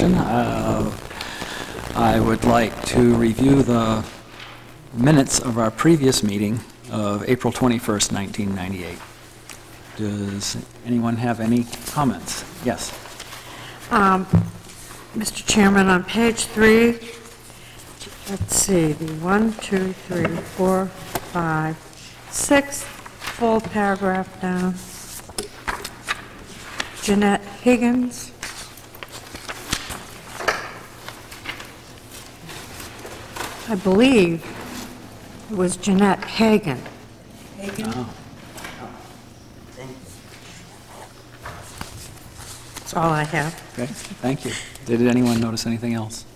question. I would like to review the minutes of our previous meeting of April 21st, 1998. Does anyone have any comments? Yes. Mr. Chairman, on page 3, let's see, the 1, 2, 3, 4, 5, 6, full paragraph down. Jeanette Higgins. I believe it was Jeanette Hagan. Hagan? Oh. That's all I have. Okay, thank you. Did anyone notice anything else?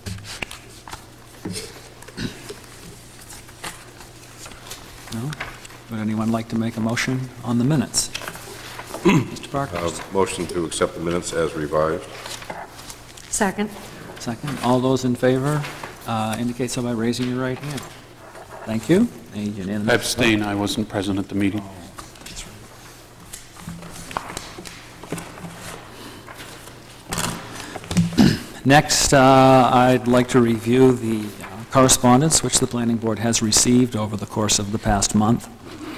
No? Would anyone like to make a motion on the minutes? Mr. Parker? Motion to accept the minutes as revised. Second. Second. All those in favor indicate so by raising your right hand. Thank you. A unanimous Abstain. I wasn't present at the meeting. Next, I'd like to review the correspondence which the Planning Board has received over the course of the past month.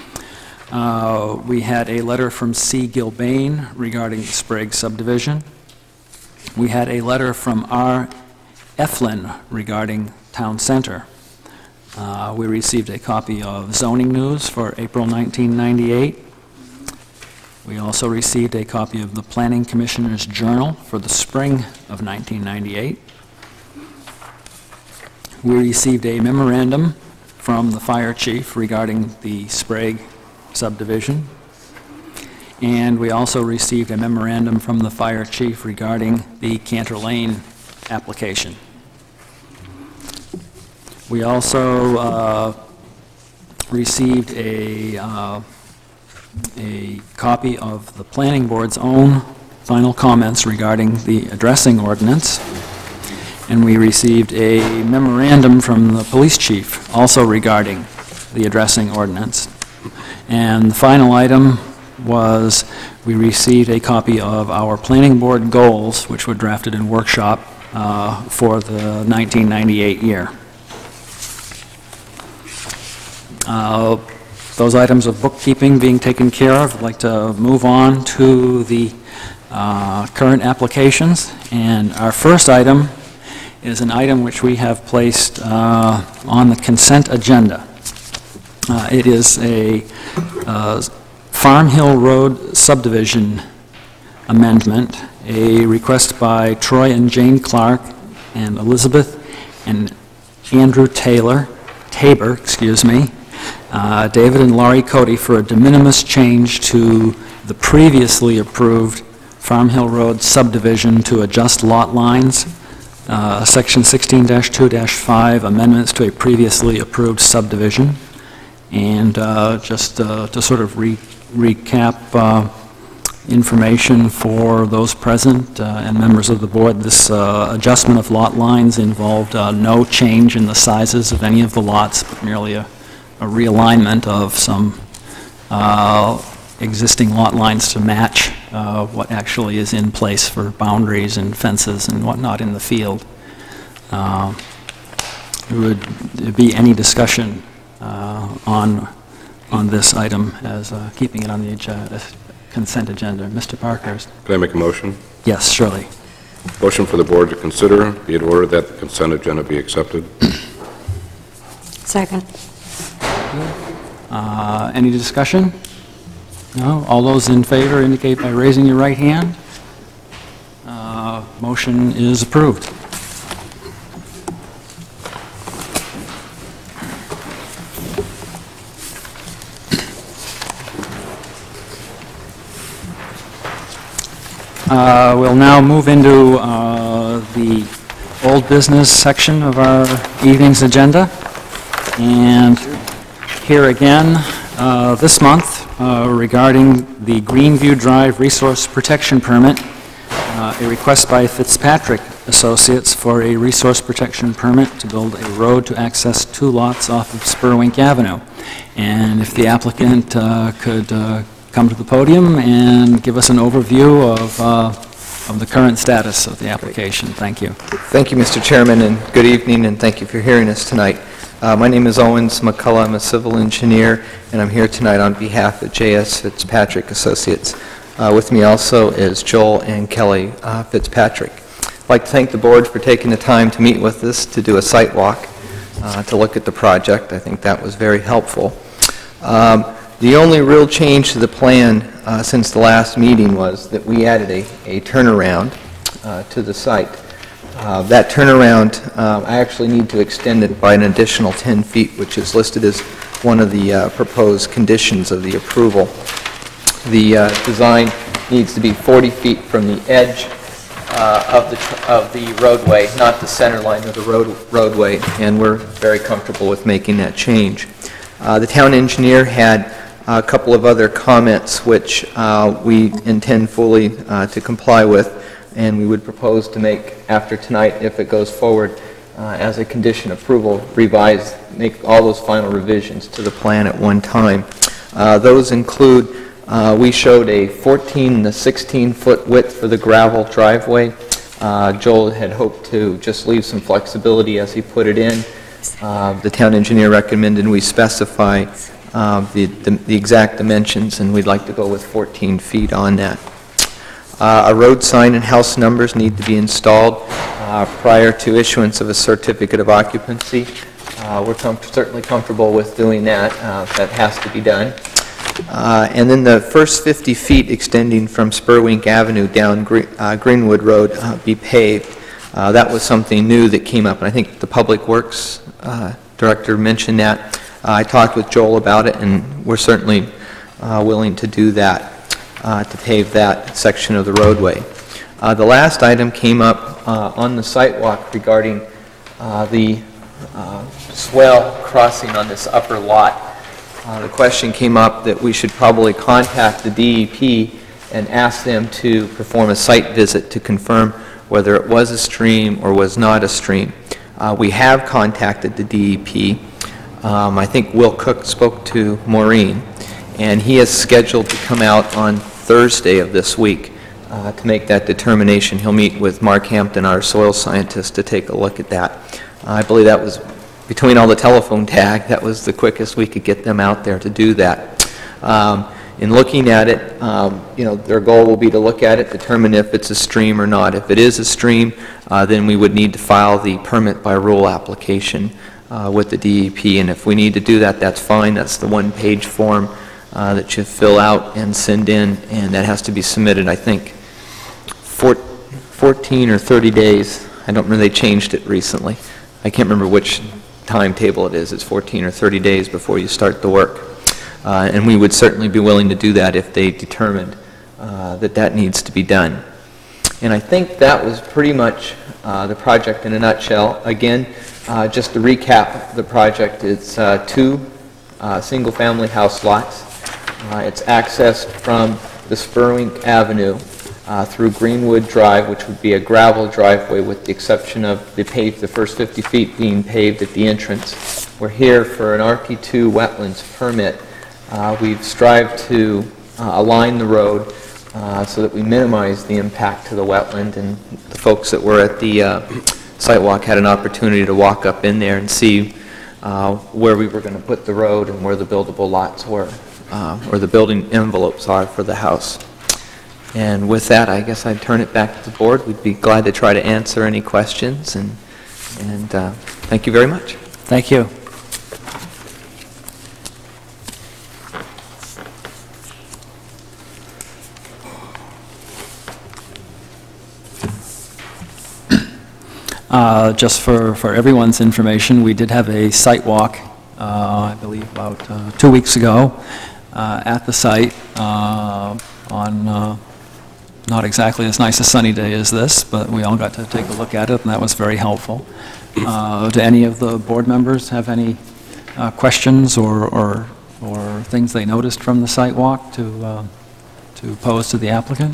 We had a letter from C. Gilbane regarding the Sprague subdivision. We had a letter from R. Eflin regarding Town Center. We received a copy of Zoning News for April 1998. We also received a copy of the Planning Commissioner's Journal for the spring of 1998. We received a memorandum from the fire chief regarding the Sprague subdivision. And we also received a memorandum from the fire chief regarding the Cantor Lane application. We also received a copy of the Planning Board's own final comments regarding the addressing ordinance, and we received a memorandum from the police chief also regarding the addressing ordinance. And the final item was we received a copy of our Planning Board goals, which were drafted in workshop for the 1998 year. Those items of bookkeeping being taken care of, I'd like to move on to the current applications. And our first item is an item which we have placed on the consent agenda. It is a Farm Hill Road subdivision amendment, a request by Troy and Jane Clark and Elizabeth and Andrew Tabor, David and Laurie Cody for a de minimis change to the previously approved Farm Hill Road subdivision to adjust lot lines, Section 16-2-5, amendments to a previously approved subdivision. And just to sort of recap information for those present and members of the board, this adjustment of lot lines involved no change in the sizes of any of the lots, but merely a realignment of some existing lot lines to match what actually is in place for boundaries and fences and whatnot in the field. Would there be any discussion on this item as keeping it on the consent agenda? Mr. Parkhurst. Can I make a motion? Yes, surely. Motion for the board to consider, be it ordered that the consent agenda be accepted. Second. Any discussion? No? All those in favor indicate by raising your right hand. Motion is approved. We'll now move into the old business section of our evening's agenda. And here again, this month, regarding the Greenview Drive Resource Protection Permit, a request by Fitzpatrick Associates for a resource protection permit to build a road to access 2 lots off of Spurwink Avenue. And if the applicant could come to the podium and give us an overview of of the current status of the application. Thank you. Thank you, Mr. Chairman, and good evening, and thank you for hearing us tonight. My name is Owens McCullough. I'm a civil engineer, and I'm here tonight on behalf of J.S. Fitzpatrick Associates. With me also is Joel and Kelly Fitzpatrick. I'd like to thank the board for taking the time to meet with us to do a site walk, to look at the project. I think that was very helpful. The only real change to the plan since the last meeting was that we added a turnaround to the site. That turnaround, I actually need to extend it by an additional 10 feet, which is listed as one of the proposed conditions of the approval. The design needs to be 40 feet from the edge of the roadway, not the center line of the roadway, and we're very comfortable with making that change. The town engineer had a couple of other comments which we intend fully to comply with, and we would propose to make after tonight, if it goes forward, as a condition approval, revise, make all those final revisions to the plan at one time. Those include, we showed a 14 and a 16-foot width for the gravel driveway. Joel had hoped to just leave some flexibility as he put it in. The town engineer recommended we specify the exact dimensions, and we'd like to go with 14 feet on that. A road sign and house numbers need to be installed prior to issuance of a certificate of occupancy. We're certainly comfortable with doing that. That has to be done. And then the first 50 feet extending from Spurwink Avenue down Greenwood Road be paved. That was something new that came up, and I think the Public Works Director mentioned that. I talked with Joel about it, and we're certainly willing to do that, to pave that section of the roadway. The last item came up on the site walk regarding the swell crossing on this upper lot. The question came up that we should probably contact the DEP and ask them to perform a site visit to confirm whether it was a stream or was not a stream. We have contacted the DEP. I think Will Cook spoke to Maureen, and he is scheduled to come out on Thursday of this week to make that determination. He'll meet with Mark Hampton, our soil scientist, to take a look at that. I believe that was, between all the telephone tag, that was the quickest we could get them out there to do that. In looking at it, you know, their goal will be to look at it, determine if it's a stream or not. If it is a stream, then we would need to file the permit by rule application with the DEP, and if we need to do that, that's fine. That's the one-page form that you fill out and send in, and that has to be submitted, I think, 14 or 30 days. I don't remember, they changed it recently. I can't remember which timetable it is. It's 14 or 30 days before you start the work. And we would certainly be willing to do that if they determined that that needs to be done. And I think that was pretty much the project in a nutshell. Again, just to recap the project, it's two single-family house lots. It's accessed from the Spurwink Avenue through Greenwood Drive, which would be a gravel driveway with the exception of the first 50 feet being paved at the entrance. We're here for an RP2 wetlands permit. We've strived to align the road so that we minimize the impact to the wetland, and the folks that were at the site walk had an opportunity to walk up in there and see where we were going to put the road and where the buildable lots were, or the building envelopes are for the house. And with that, I guess I'd turn it back to the board. We'd be glad to try to answer any questions, and thank you very much. Thank you. Just for everyone's information, we did have a site walk, I believe about 2 weeks ago, at the site on not exactly as nice a sunny day as this, but we all got to take a look at it, and that was very helpful. Do any of the board members have any questions or things they noticed from the site walk to pose to the applicant?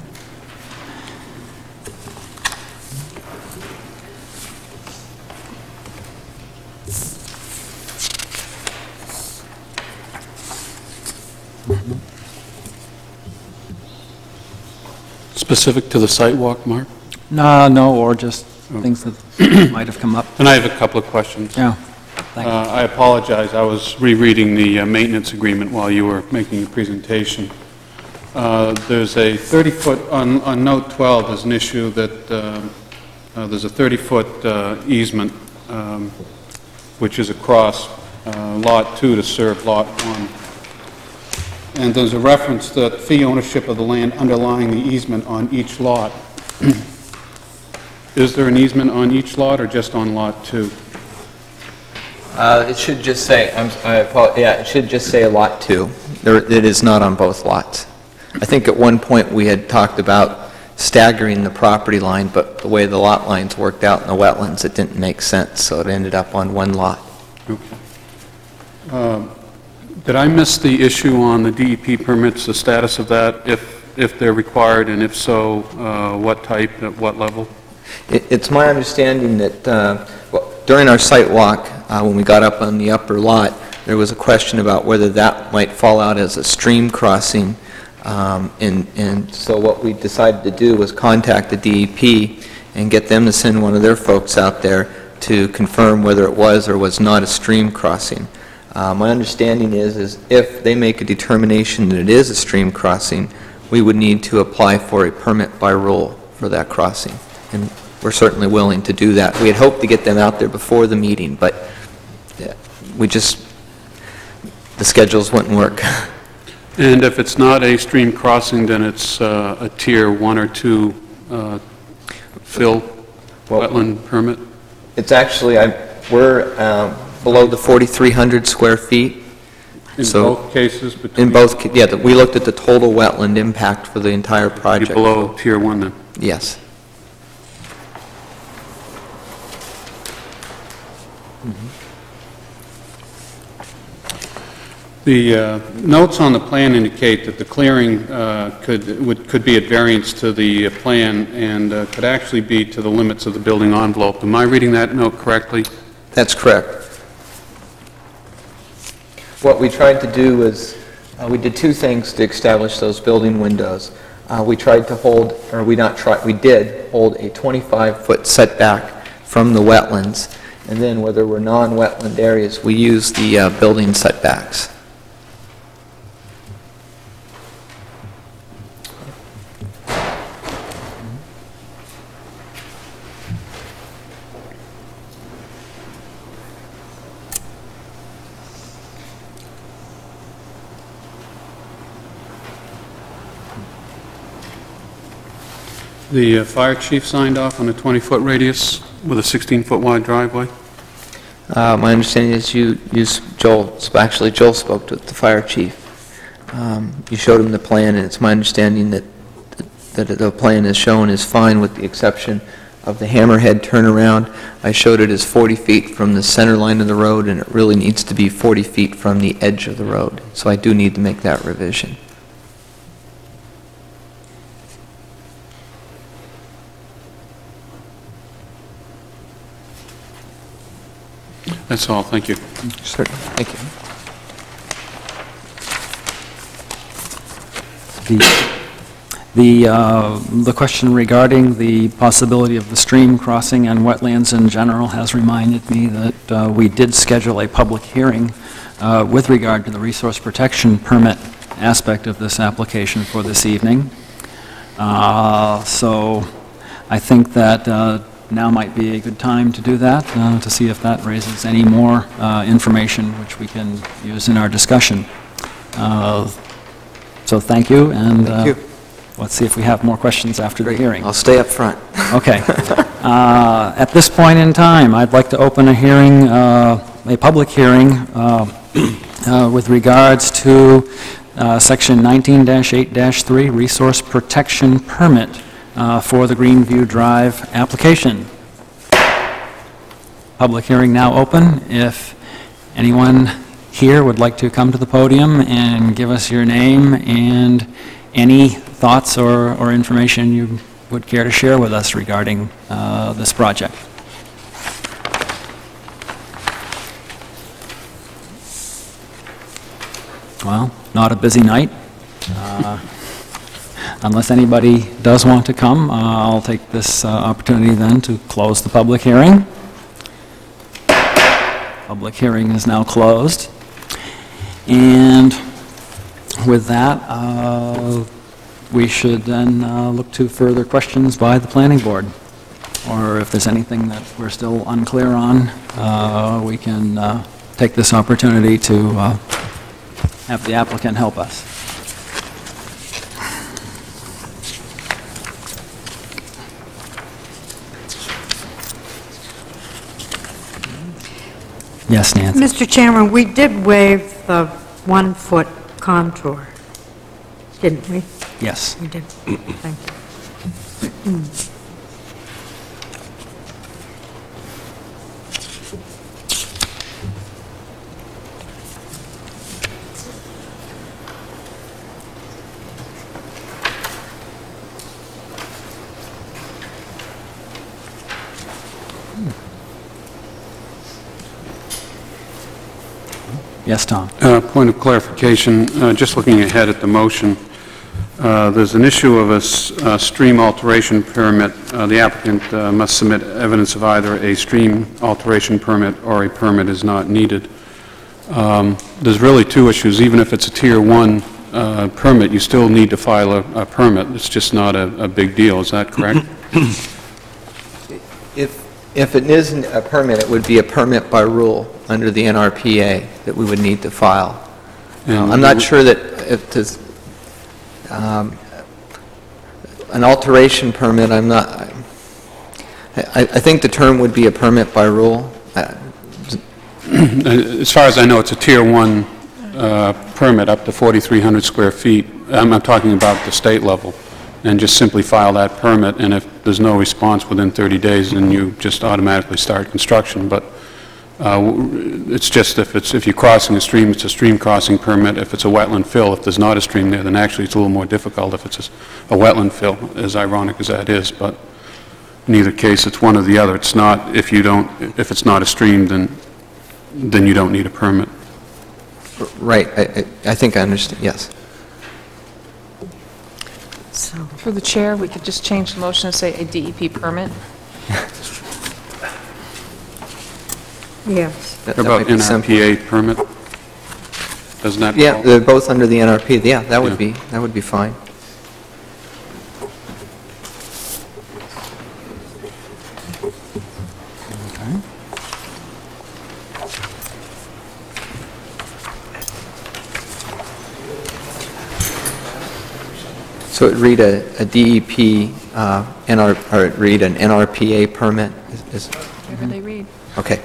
Specific to the site walk, Mark? No, or just things that might have come up. And I have a couple of questions. Yeah, thank you. I apologize, I was rereading the maintenance agreement while you were making your presentation. There's a 30-foot, on note 12, there's an issue that there's a 30-foot easement, which is across Lot 2 to serve Lot 1. And there's a reference that fee ownership of the land underlying the easement on each lot. Is there an easement on each lot or just on Lot 2? It should just say, it should just say Lot 2. It is not on both lots. I think at one point we had talked about staggering the property line, but the way the lot lines worked out in the wetlands, it didn't make sense, so it ended up on one lot. Okay. Did I miss the issue on the DEP permits, the status of that, if they're required, and if so, what type, at what level? It's my understanding that during our site walk, when we got up on the upper lot, there was a question about whether that might fall out as a stream crossing. And so what we decided to do was contact the DEP and get them to send one of their folks out there to confirm whether it was or was not a stream crossing. My understanding is if they make a determination that it is a stream crossing, we would need to apply for a permit by rule for that crossing. And we're certainly willing to do that. We had hoped to get them out there before the meeting, but the schedules wouldn't work. And if it's not a stream crossing, then it's a tier 1 or 2 fill wetland permit? It's actually, we're below the 4,300 square feet. In So both cases? Between in both, yeah, we looked at the total wetland impact for the entire project. You're below tier 1 then? Yes. The notes on the plan indicate that the clearing could be at variance to the plan and could actually be to the limits of the building envelope. Am I reading that note correctly? That's correct. What we tried to do was, we did two things to establish those building windows. We tried to hold, or we did hold a 25-foot setback from the wetlands, and then where there were non-wetland areas, we used the building setbacks. The fire chief signed off on a 20-foot radius with a 16-foot wide driveway? My understanding is Joel spoke to the fire chief. You showed him the plan, and it's my understanding that the plan as shown is fine with the exception of the hammerhead turnaround. I showed it as 40 feet from the center line of the road, and it really needs to be 40 feet from the edge of the road. So I do need to make that revision. That's all, thank you. Certainly. Thank you. The question regarding the possibility of the stream crossing and wetlands in general has reminded me that we did schedule a public hearing with regard to the resource protection permit aspect of this application for this evening. So I think that now might be a good time to do that, to see if that raises any more information which we can use in our discussion. So thank you, and Thank you. Let's see if we have more questions after the hearing. I'll stay up front. Okay. At this point in time, I'd like to open a hearing, a public hearing with regards to Section 19-8-3 Resource Protection Permit for the Greenview Drive application. Public hearing now open. If anyone here would like to come to the podium and give us your name and any thoughts or information you would care to share with us regarding this project. Well, not a busy night. Unless anybody does want to come, I'll take this opportunity then to close the public hearing. Public hearing is now closed. And with that, we should then look to further questions by the planning board. Or if there's anything that we're still unclear on, we can take this opportunity to have the applicant help us. Yes, Nancy? Mr. Chairman, we did waive the 1-foot contour, didn't we? Yes. We did. Thank you. Yes, Tom? Point of clarification, just looking ahead at the motion, there's an issue of a stream alteration permit. The applicant must submit evidence of either a stream alteration permit or a permit is not needed. There's really two issues. Even if it's a Tier 1 permit, you still need to file a permit. It's just not a big deal. Is that correct? If it isn't a permit, it would be a permit by rule under the NRPA that we would need to file. I'm not sure that if there's an alteration permit, I'm not, I think the term would be a permit by rule. As far as I know, it's a Tier 1 permit up to 4,300 square feet. I'm talking about the state level. And just simply file that permit, and if there's no response within 30 days, then you just automatically start construction. But it's just if you're crossing a stream, it's a stream crossing permit. If it's a wetland fill, if there's not a stream there, then actually it's a little more difficult if it's a wetland fill, as ironic as that is. But in either case, it's one or the other. It's not, if it's not a stream, then you don't need a permit. Right. I think I understand, yes. So, Through the chair, we could just change the motion to say a DEP permit. yes. That How about might be simple. NRPA permit? Doesn't that Yeah, fall? they're both under the NRP. Yeah, that would Yeah. be fine. Okay. So it'd read a DEP, or it'd read an NRPA permit? Whatever they read. Okay.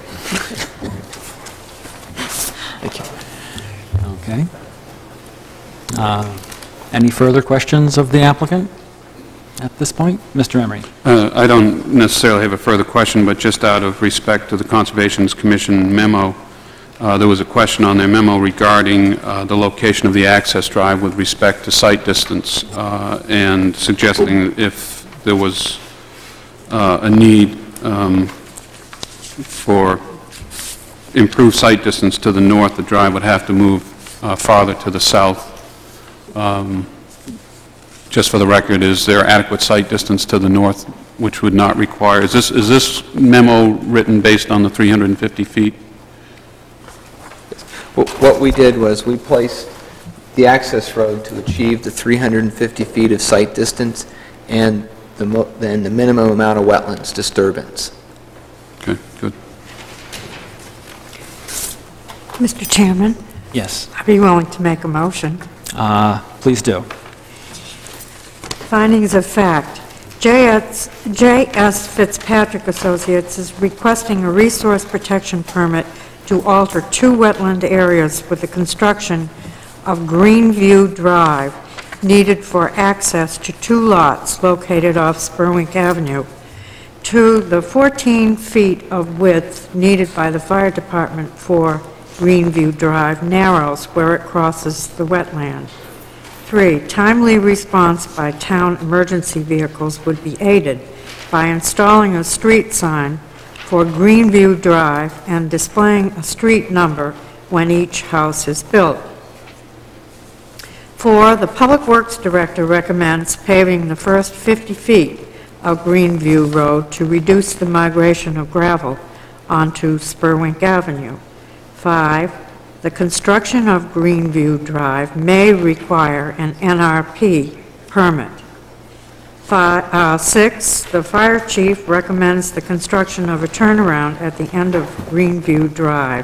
Thank you. Okay. Any further questions of the applicant at this point? Mr. Emery? I don't necessarily have a further question, but just out of respect to the Conservation Commission memo, there was a question on their memo regarding the location of the access drive with respect to site distance, and suggesting if there was a need for improved site distance to the north, the drive would have to move farther to the south. Just for the record, is there adequate site distance to the north which would not require, is this memo written based on the 350 feet? What we did was we placed the access road to achieve the 350 feet of site distance and the minimum amount of wetlands disturbance. Okay, good. Mr. Chairman, Yes. I'd be willing to make a motion. Please do. Findings of fact. J.S. Fitzpatrick Associates is requesting a resource protection permit to alter 2 wetland areas with the construction of Greenview Drive needed for access to 2 lots located off Spurwink Avenue. To the 14 feet of width needed by the fire department for Greenview Drive narrows where it crosses the wetland. 3, timely response by town emergency vehicles would be aided by installing a street sign for Greenview Drive and displaying a street number when each house is built. 4, the Public Works Director recommends paving the first 50 feet of Greenview Road to reduce the migration of gravel onto Spurwink Avenue. 5, the construction of Greenview Drive may require an NRP permit. 6, the Fire Chief recommends the construction of a turnaround at the end of Greenview Drive.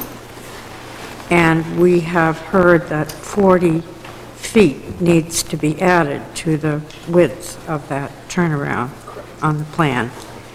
And we have heard that 40 feet needs to be added to the width of that turnaround on the plan.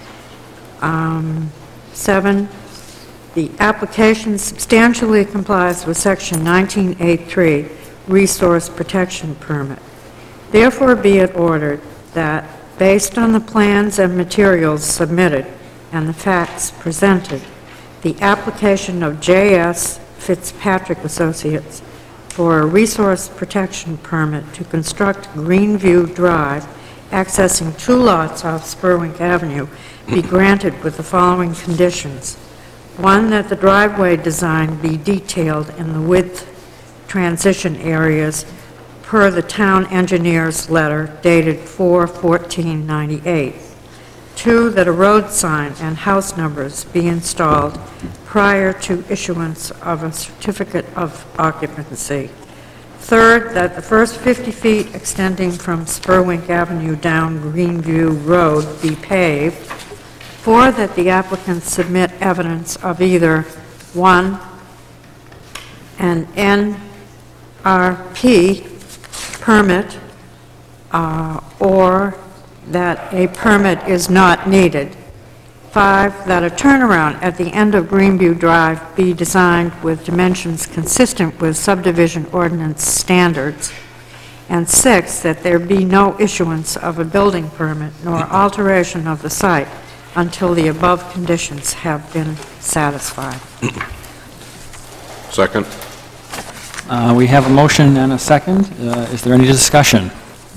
7, the application substantially complies with Section 19A3 Resource Protection Permit. Therefore, be it ordered that, based on the plans and materials submitted and the facts presented, the application of J.S. Fitzpatrick Associates for a resource protection permit to construct Greenview Drive, accessing 2 lots off Spurwink Avenue, be granted with the following conditions. 1, that the driveway design be detailed in the width transition areas per the town engineer's letter dated 4/14/98. 2, that a road sign and house numbers be installed prior to issuance of a certificate of occupancy. 3rd, that the first 50 feet extending from Spurwink Avenue down Greenview Road be paved. 4, that the applicant submit evidence of either 1, an NRP permit, or that a permit is not needed. 5, that a turnaround at the end of Greenview Drive be designed with dimensions consistent with subdivision ordinance standards. And 6, that there be no issuance of a building permit nor alteration of the site until the above conditions have been satisfied. Second. We have a motion and a second. Is there any discussion?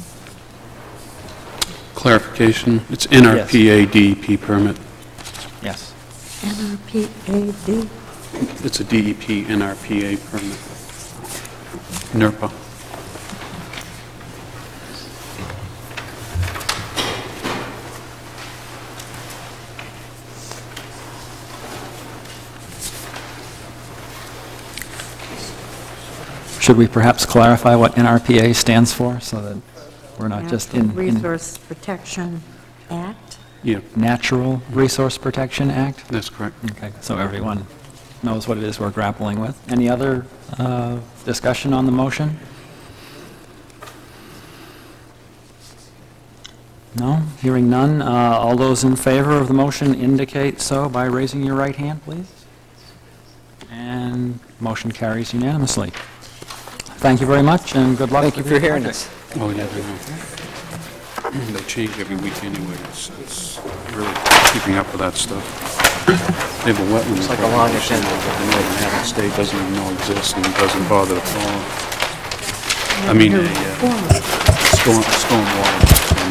Clarification, it's NRPA DEP permit. Yes. NRPAD? It's a DEP NRPA permit. NERPA. Should we perhaps clarify what NRPA stands for, so that we're not just in Resource Protection Act? Yeah, Natural Resource Protection Act? that's correct. Okay, so everyone knows what it is we're grappling with. Any other discussion on the motion? No? Hearing none. All those in favor of the motion indicate so by raising your right hand, please. And motion carries unanimously. Thank you very much, and good luck. Thank you for hearing us. Oh, yeah, they know. They change every week anyway. It's really keeping up with that stuff. They have a wetland. It's like a long agenda. that the Northern Haven State doesn't even know exists and doesn't bother to follow. I mean, storm water.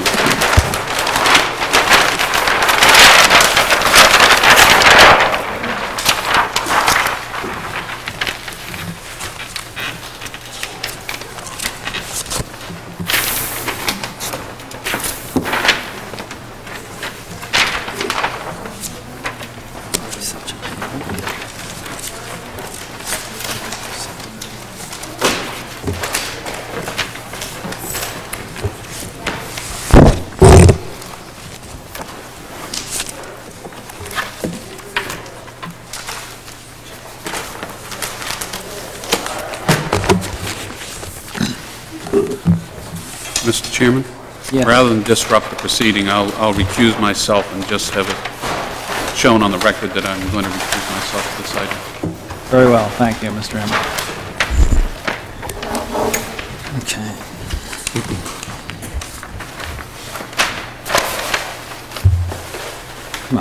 Mr. Chairman? Yes. Rather than disrupt the proceeding, I'll recuse myself and just have it shown on the record that I'm going to recuse myself at this item. Very well, thank you, Mr. Emmett. Okay. Come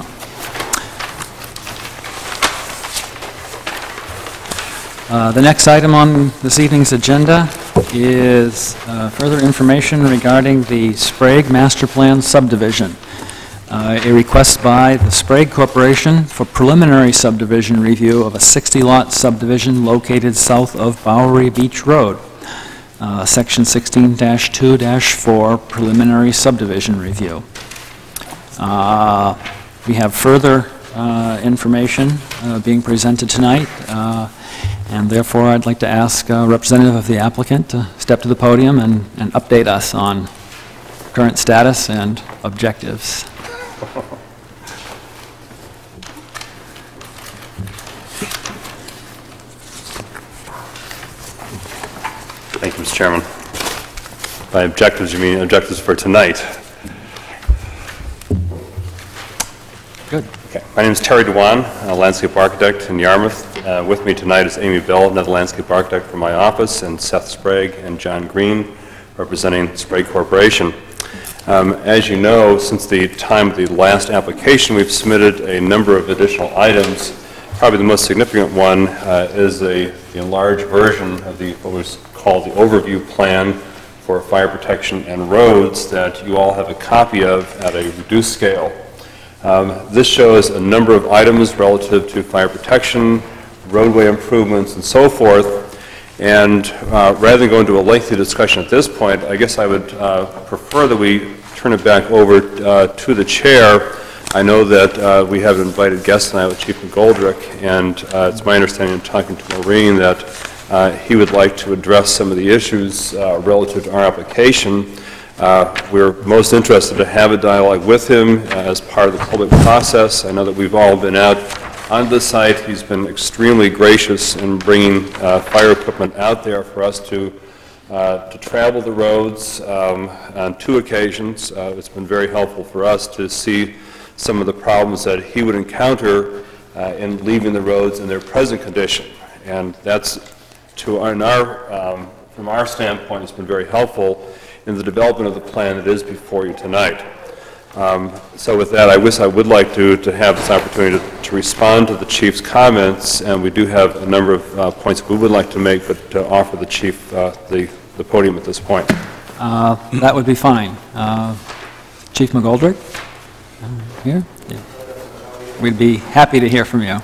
on. The next item on this evening's agenda is further information regarding the Sprague Master Plan subdivision. A request by the Sprague Corporation for preliminary subdivision review of a 60-lot subdivision located south of Bowery Beach Road. Section 16-2-4, preliminary subdivision review. We have further information being presented tonight, and therefore I'd like to ask a representative of the applicant to step to the podium and update us on current status and objectives. Thank you, Mr. Chairman. By objectives, you mean objectives for tonight? Good. Okay. My name is Terry Dewan, a landscape architect in Yarmouth. With me tonight is Amy Bell, another landscape architect from my office, and Seth Sprague and John Green, representing Sprague Corporation. As you know, since the time of the last application, we've submitted a number of additional items. Probably the most significant one is the enlarged version of what was called the overview plan for fire protection and roads that you all have a copy of at a reduced scale. This shows a number of items relative to fire protection, roadway improvements, and so forth. And rather than go into a lengthy discussion at this point, I guess I would prefer that we turn it back over to the chair. I know that we have an invited guest tonight with Chief McGoldrick, and it's my understanding in talking to Maureen that he would like to address some of the issues relative to our application. We're most interested to have a dialogue with him as part of the public process. I know that we've all been out on the site. He's been extremely gracious in bringing fire equipment out there for us to travel the roads on 2 occasions. It's been very helpful for us to see some of the problems that he would encounter in leaving the roads in their present condition. And that's, from our standpoint, it's been very helpful in the development of the plan that is before you tonight. So with that, I would like to have this opportunity to respond to the Chief's comments, and we do have a number of points we would like to make, but to offer the Chief the podium at this point. That would be fine. Chief McGoldrick, here? Yeah. We'd be happy to hear from you.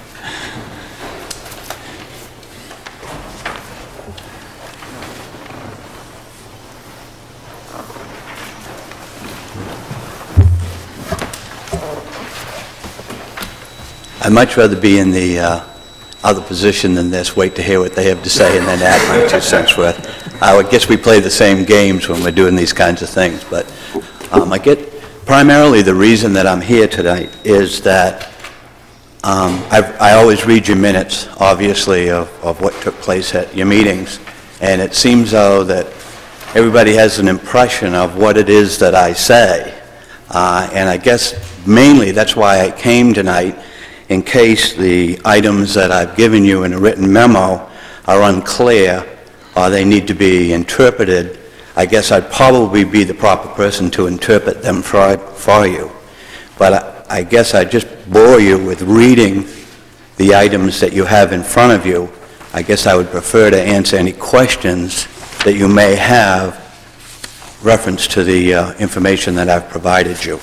I'd much rather be in the other position than this, wait to hear what they have to say and then add my 2 cents worth. I guess we play the same games when we're doing these kinds of things, but primarily the reason that I'm here tonight is that I always read your minutes, obviously, of what took place at your meetings, and it seems though that everybody has an impression of what it is that I say, and I guess mainly that's why I came tonight, in case the items that I've given you in a written memo are unclear or they need to be interpreted. I guess I'd probably be the proper person to interpret them for you. But I guess I'd just bore you with reading the items that you have in front of you. I guess I would prefer to answer any questions that you may have reference to the information that I've provided you.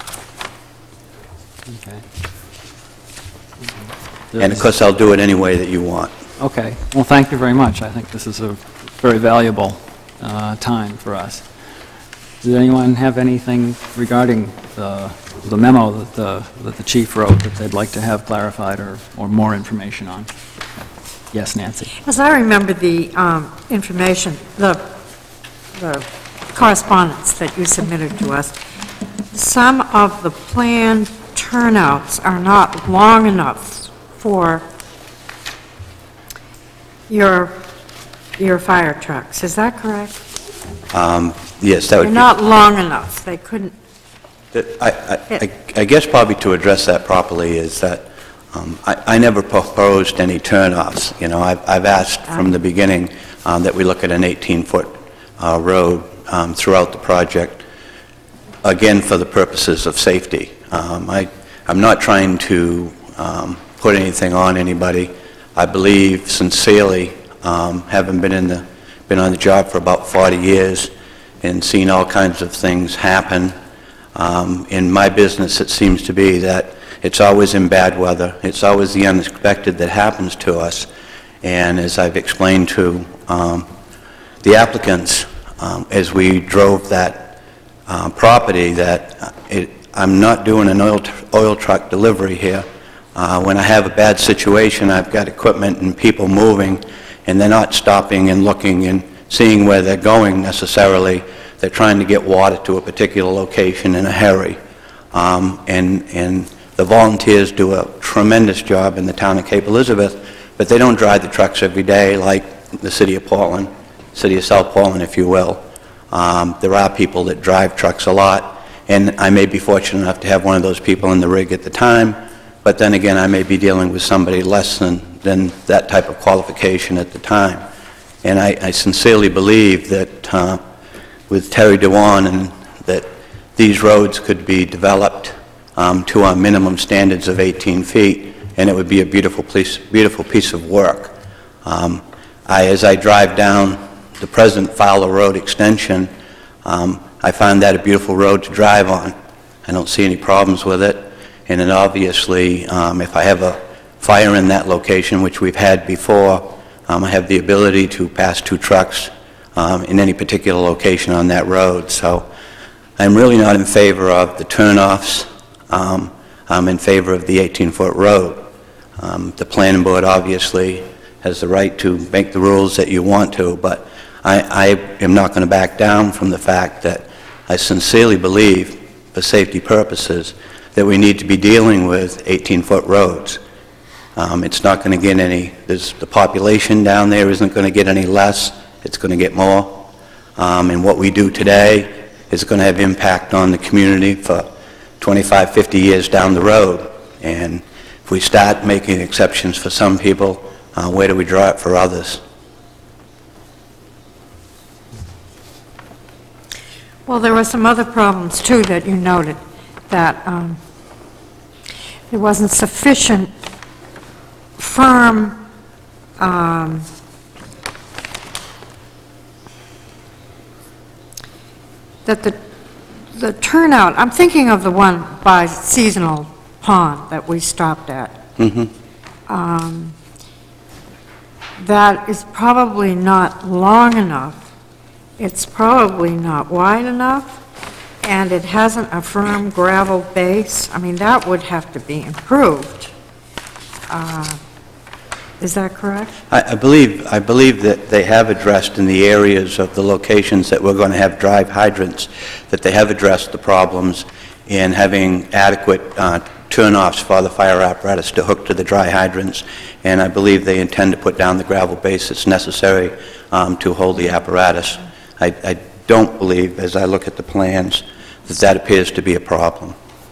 Okay. And of course, I'll do it any way that you want. Okay. Well, thank you very much. I think this is a very valuable time for us. Does anyone have anything regarding the memo that the chief wrote that they'd like to have clarified or more information on? Yes, Nancy. As I remember the information, the correspondence that you submitted to us, some of the planned turnouts are not long enough for your fire trucks. Is that correct? Yes, that would They're be... not long enough. They couldn't... I guess probably to address that properly is that I never proposed any turnoffs. You know, I've asked from the beginning that we look at an 18-foot road throughout the project, again for the purposes of safety. I'm not trying to put anything on anybody. I believe sincerely, having been on the job for about 40 years and seen all kinds of things happen. In my business, it seems to be that it's always in bad weather. It's always the unexpected that happens to us. And as I've explained to the applicants, as we drove that property, that I'm not doing an oil truck delivery here. When I have a bad situation, I've got equipment and people moving, and they're not stopping and looking and seeing where they're going necessarily. They're trying to get water to a particular location in a hurry. And the volunteers do a tremendous job in the town of Cape Elizabeth, but they don't drive the trucks every day like the city of Portland, city of South Portland, if you will. There are people that drive trucks a lot, and I may be fortunate enough to have one of those people in the rig at the time, but then again, I may be dealing with somebody less than that type of qualification at the time. And I sincerely believe that with Terry Dewan, and that these roads could be developed to our minimum standards of 18 feet, and it would be a beautiful piece of work. As I drive down the present Fowler Road extension, I find that a beautiful road to drive on. I don't see any problems with it, and then obviously, if I have a fire in that location, which we've had before, I have the ability to pass 2 trucks in any particular location on that road. So I'm really not in favor of the turnoffs. I'm in favor of the 18-foot road. The planning board obviously has the right to make the rules that you want to, but I am not going to back down from the fact that I sincerely believe, for safety purposes, that we need to be dealing with 18-foot roads. It's not going to get any, the population down there isn't going to get any less, it's going to get more. And what we do today is going to have impact on the community for 25, 50 years down the road. And if we start making exceptions for some people, where do we draw it for others? Well, there were some other problems, too, that you noted, that there wasn't sufficient firm that the turnout, I'm thinking of the one by Seasonal Pond that we stopped at. That is probably not long enough. It's probably not wide enough, and it hasn't a firm gravel base. I mean, that would have to be improved. Is that correct? I believe that they have addressed in the areas of the locations that we're going to have drive hydrants, that they have addressed the problems in having adequate turnoffs for the fire apparatus to hook to the dry hydrants, and I believe they intend to put down the gravel base that's necessary to hold the apparatus. I don't believe, as I look at the plans, that appears to be a problem.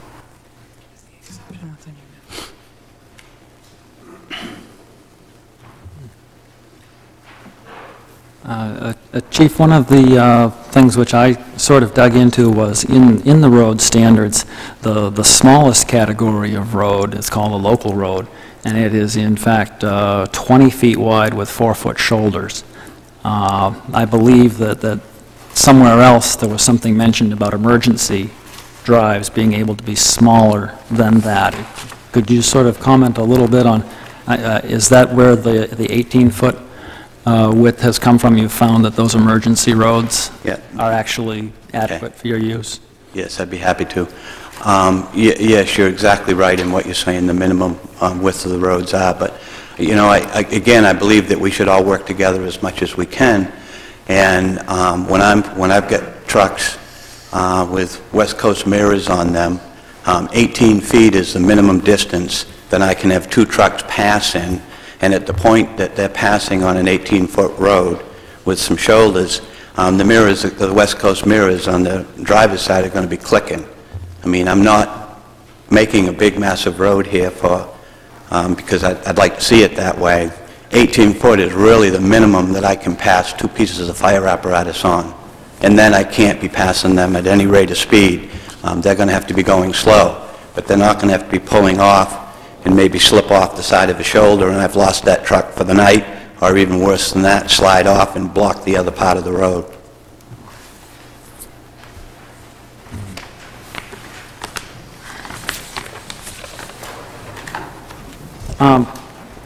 Chief, one of the things which I sort of dug into was in the road standards, the smallest category of road is called a local road, and it is in fact 20 feet wide with 4-foot shoulders. I believe that somewhere else there was something mentioned about emergency drives being able to be smaller than that. Could you sort of comment a little bit on, is that where the 18-foot width has come from? You've found that those emergency roads are actually adequate for your use? Yes, I'd be happy to. Yes, you're exactly right in what you're saying, the minimum width of the roads are, but you know, again, I believe that we should all work together as much as we can, and when I've got trucks with West Coast mirrors on them, 18 feet is the minimum distance that I can have 2 trucks pass in. And at the point that they're passing on an 18-foot road with some shoulders, the mirrors, the West Coast mirrors on the driver's side are going to be clicking. I mean, I'm not making a big, massive road here for, because I'd like to see it that way. 18-foot is really the minimum that I can pass 2 pieces of fire apparatus on. And then I can't be passing them at any rate of speed. They're going to have to be going slow, but they're not going to have to be pulling off and maybe slip off the side of a shoulder, and I've lost that truck for the night, or even worse than that, slide off and block the other part of the road.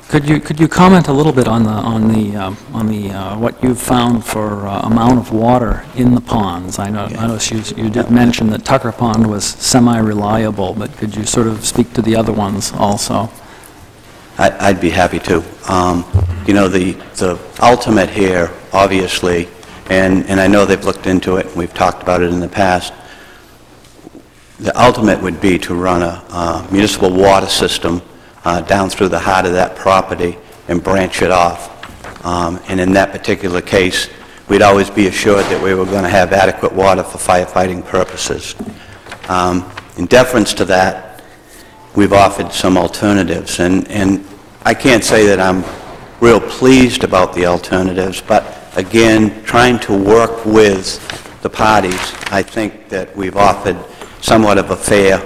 Could you comment a little bit on what you've found for amount of water in the ponds? I noticed you did mention that Tucker Pond was semi-reliable, but could you sort of speak to the other ones also? I'd be happy to. You know, the ultimate here, obviously, and I know they've looked into it, and we've talked about it in the past, the ultimate would be to run a municipal water system down through the heart of that property and branch it off. And in that particular case, we'd always be assured that we were going to have adequate water for firefighting purposes. In deference to that, we've offered some alternatives, and I can't say that I'm real pleased about the alternatives, but again, trying to work with the parties, I think that we've offered somewhat of a fair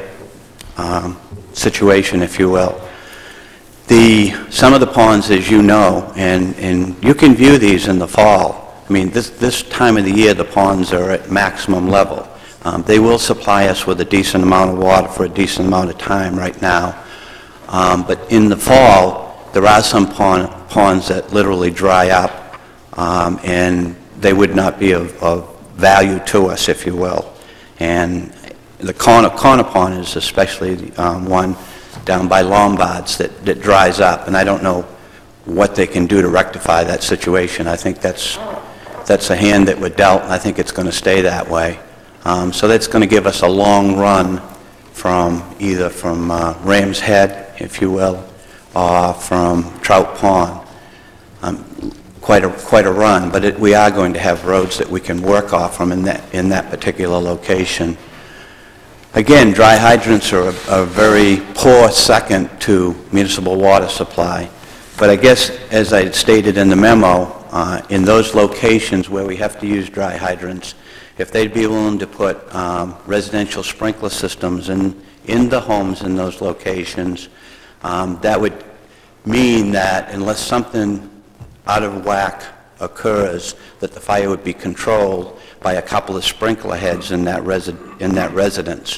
situation, if you will. Some of the ponds, as you know, and you can view these in the fall. I mean, this time of the year, the ponds are at maximum level. They will supply us with a decent amount of water for a decent amount of time right now. But in the fall, there are some ponds that literally dry up, and they would not be of value to us, if you will. And the corner pond is especially one down by Lombard's that dries up, and I don't know what they can do to rectify that situation. I think that's a hand that we're dealt, and I think it's going to stay that way. So that's going to give us a long run from either from Ram's Head, if you will, or from Trout Pond. Quite a run, but we are going to have roads that we can work off from in that particular location. Again, dry hydrants are a very poor second to municipal water supply. But I guess, as I stated in the memo, in those locations where we have to use dry hydrants, if they'd be willing to put residential sprinkler systems in the homes in those locations, that would mean that unless something out of whack occurs, that the fire would be controlled by a couple of sprinkler heads in that residence.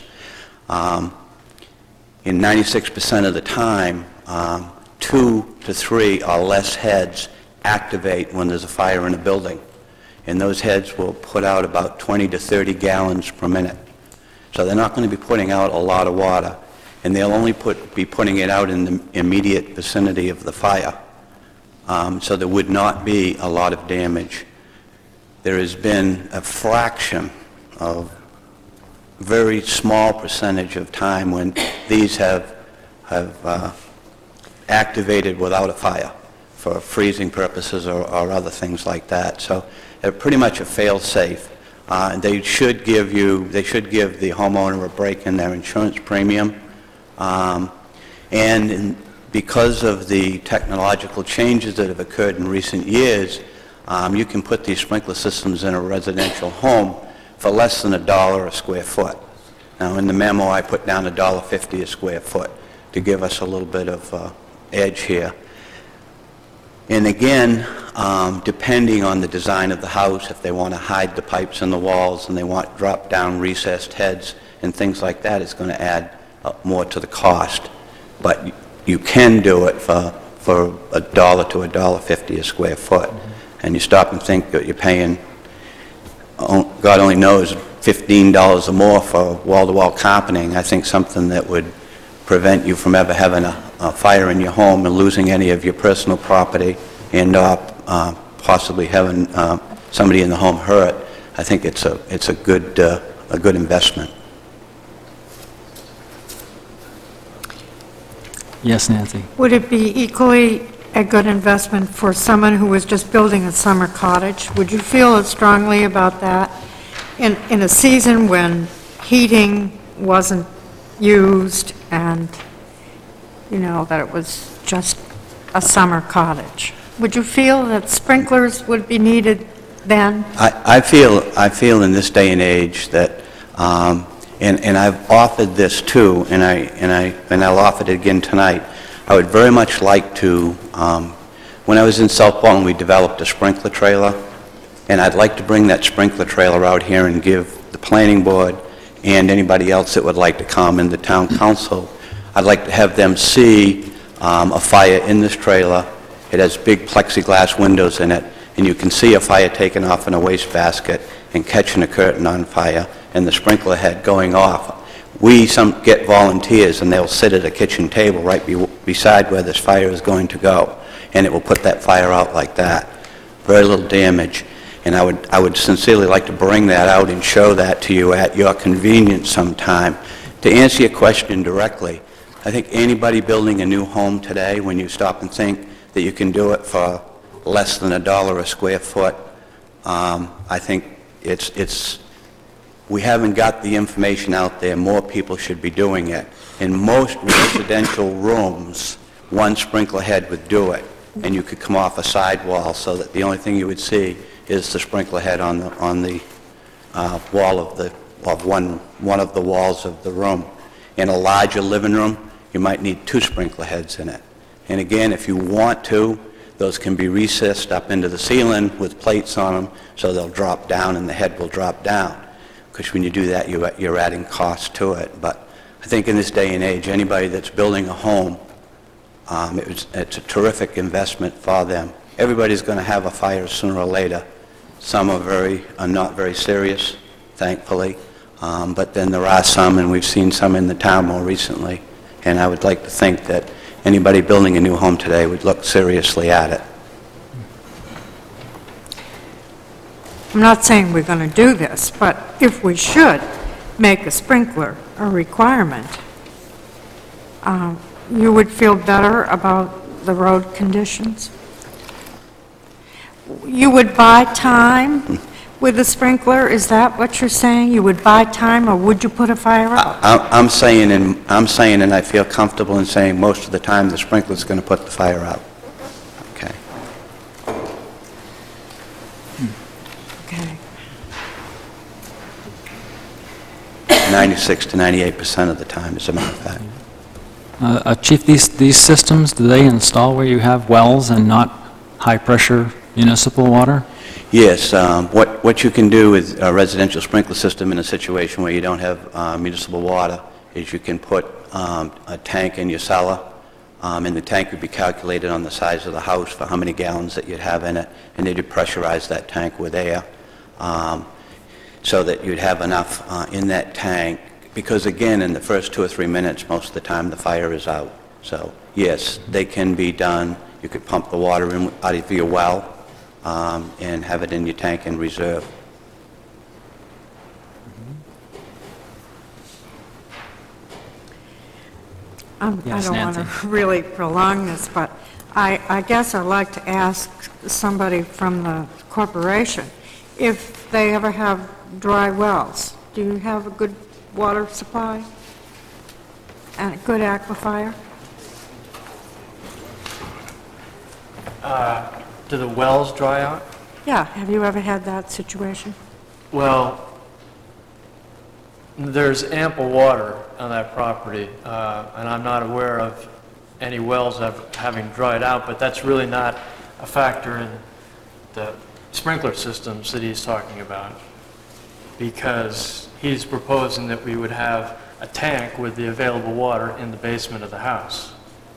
In 96% of the time, 2 to 3 or less heads activate when there's a fire in a building. And those heads will put out about 20 to 30 gallons per minute. So they're not going to be putting out a lot of water, and they'll only be putting it out in the immediate vicinity of the fire. So there would not be a lot of damage. There has been a fraction of very small percentage of time when these have activated without a fire for freezing purposes or other things like that. So they're pretty much a fail-safe. They should give the homeowner a break in their insurance premium. Because of the technological changes that have occurred in recent years, you can put these sprinkler systems in a residential home for less than $1 a square foot. Now, in the memo, I put down $1.50 a square foot to give us a little bit of edge here. And again, depending on the design of the house, if they want to hide the pipes in the walls and they want drop-down recessed heads and things like that, it's going to add more to the cost. But you can do it for $1 to $1.50 a square foot. And you stop and think that you're paying, God only knows, $15 or more for wall-to-wall carpeting. I think something that would prevent you from ever having a fire in your home and losing any of your personal property and possibly having somebody in the home hurt. I think it's a good investment. Yes, Nancy. Would it be equally a good investment for someone who was just building a summer cottage? Would you feel as strongly about that in a season when heating wasn't used and, you know, that it was just a summer cottage? Would you feel that sprinklers would be needed then? I feel in this day and age that, and I've offered this too, and I'll offer it again tonight. I would very much like to, when I was in South Baldwin, we developed a sprinkler trailer, and I'd like to bring that sprinkler trailer out here and give the planning board and anybody else that would like to come in the town council, I'd like to have them see a fire in this trailer. It has big plexiglass windows in it, and you can see a fire taking off in a wastebasket and catching a curtain on fire and the sprinkler head going off. We get volunteers, and they'll sit at a kitchen table right beside where this fire is going to go, and it will put that fire out like that. Very little damage. And I would sincerely like to bring that out and show that to you at your convenience sometime. To answer your question directly, I think anybody building a new home today, when you stop and think that you can do it for less than $1 a square foot, I think we haven't got the information out there. More people should be doing it. In most residential rooms, one sprinkler head would do it, and you could come off a sidewall so that the only thing you would see is the sprinkler head on the wall of one of the walls of the room. In a larger living room, you might need 2 sprinkler heads in it. And again, if you want to, those can be recessed up into the ceiling with plates on them, so they'll drop down and the head will drop down. Because when you do that, you're adding cost to it. But I think in this day and age, anybody that's building a home, it's a terrific investment for them. Everybody's going to have a fire sooner or later. Some are not very serious, thankfully. But then there are some, and we've seen some in the town more recently. And I would like to think that anybody building a new home today would look seriously at it. I'm not saying we're going to do this, but if we should make a sprinkler a requirement, you would feel better about the road conditions? You would buy time with a sprinkler? Is that what you're saying? You would buy time, or would you put a fire out? I'm saying, and I feel comfortable in saying most of the time the sprinkler's going to put the fire out. Okay. Okay. 96 to 98% of the time, as a matter of fact. Chief, these systems, do they install where you have wells and not high-pressure municipal water? Yes. What you can do with a residential sprinkler system in a situation where you don't have municipal water is you can put a tank in your cellar, and the tank would be calculated on the size of the house for how many gallons that you'd have in it, and they'd pressurize that tank with air so that you'd have enough in that tank. Because again, in the first 2 or 3 minutes, most of the time the fire is out. So yes, they can be done. You could pump the water in out of your well and have it in your tank in reserve. Yes, I don't want to really prolong this, but I guess I'd like to ask somebody from the corporation if they ever have dry wells. Do you have a good water supply and a good aquifer? Do the wells dry out? Yeah, have you ever had that situation? Well, there's ample water on that property, and I'm not aware of any wells having dried out, but that's really not a factor in the sprinkler systems that he's talking about, because he's proposing that we would have a tank with the available water in the basement of the house.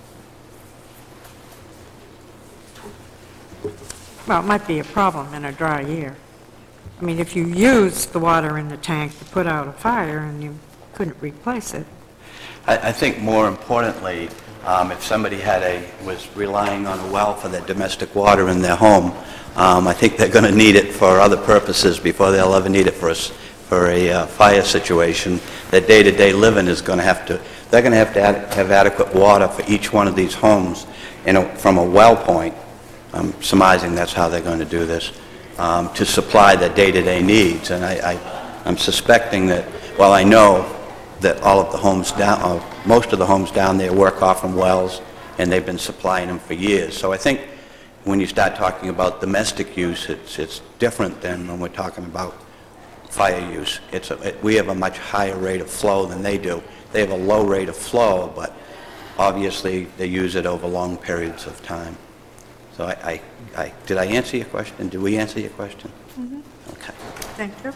Well, it might be a problem in a dry year. I mean, if you use the water in the tank to put out a fire and you couldn't replace it. I think more importantly, if somebody was relying on a well for their domestic water in their home, I think they're going to need it for other purposes before they'll ever need it for a fire situation. Their day-to-day living is going to they're going to have adequate water for each one of these homes. And from a well point, I'm surmising that's how they're going to do this, to supply their day-to-day needs. And I'm suspecting that, well, I know that all of the homes down, most of the homes down there work off from wells, and they've been supplying them for years. So I think when you start talking about domestic use, it's different than when we're talking about fire use. We have a much higher rate of flow than they do. They have a low rate of flow, but obviously they use it over long periods of time. So did I answer your question? Did we answer your question? Mm-hmm. Okay. Thank you.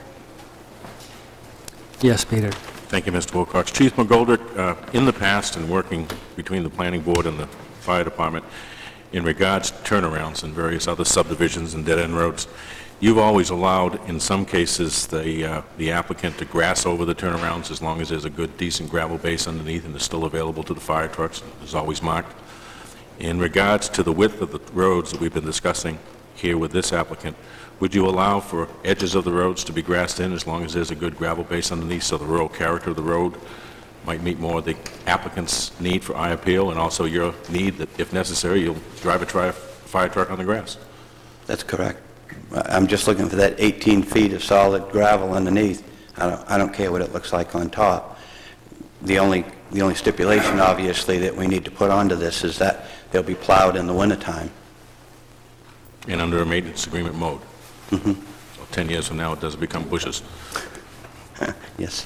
Yes, Peter. Thank you, Mr. Wilcox. Chief McGoldrick, in the past, in working between the Planning Board and the Fire Department, in regards to turnarounds and various other subdivisions and dead-end roads, you've always allowed, in some cases, the applicant to grass over the turnarounds as long as there's a good, decent gravel base underneath and it's still available to the fire trucks. It's always marked. In regards to the width of the roads that we've been discussing here with this applicant, would you allow for edges of the roads to be grassed in as long as there's a good gravel base underneath, so the rural character of the road might meet more of the applicant's need for eye appeal and also your need that, if necessary, you'll drive a fire truck on the grass? That's correct. I'm just looking for that 18 feet of solid gravel underneath. I don't care what it looks like on top. The only stipulation, obviously, that we need to put onto this is that they'll be plowed in the wintertime. And under a maintenance agreement mode? Mm-hmm. So 10 years from now, it doesn't become bushes. Yes.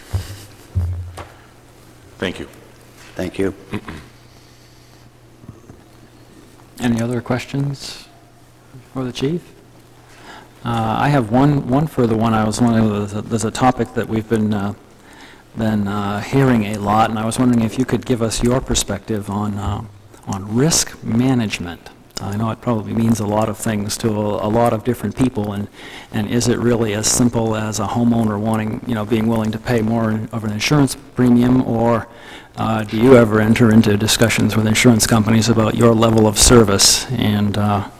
Thank you. Thank you. Any other questions for the chief? I have one further one. I was wondering, there's a topic that we've been hearing a lot, and I was wondering if you could give us your perspective on risk management. I know it probably means a lot of things to a lot of different people, and is it really as simple as a homeowner wanting, being willing to pay more of an insurance premium, or do you ever enter into discussions with insurance companies about your level of service and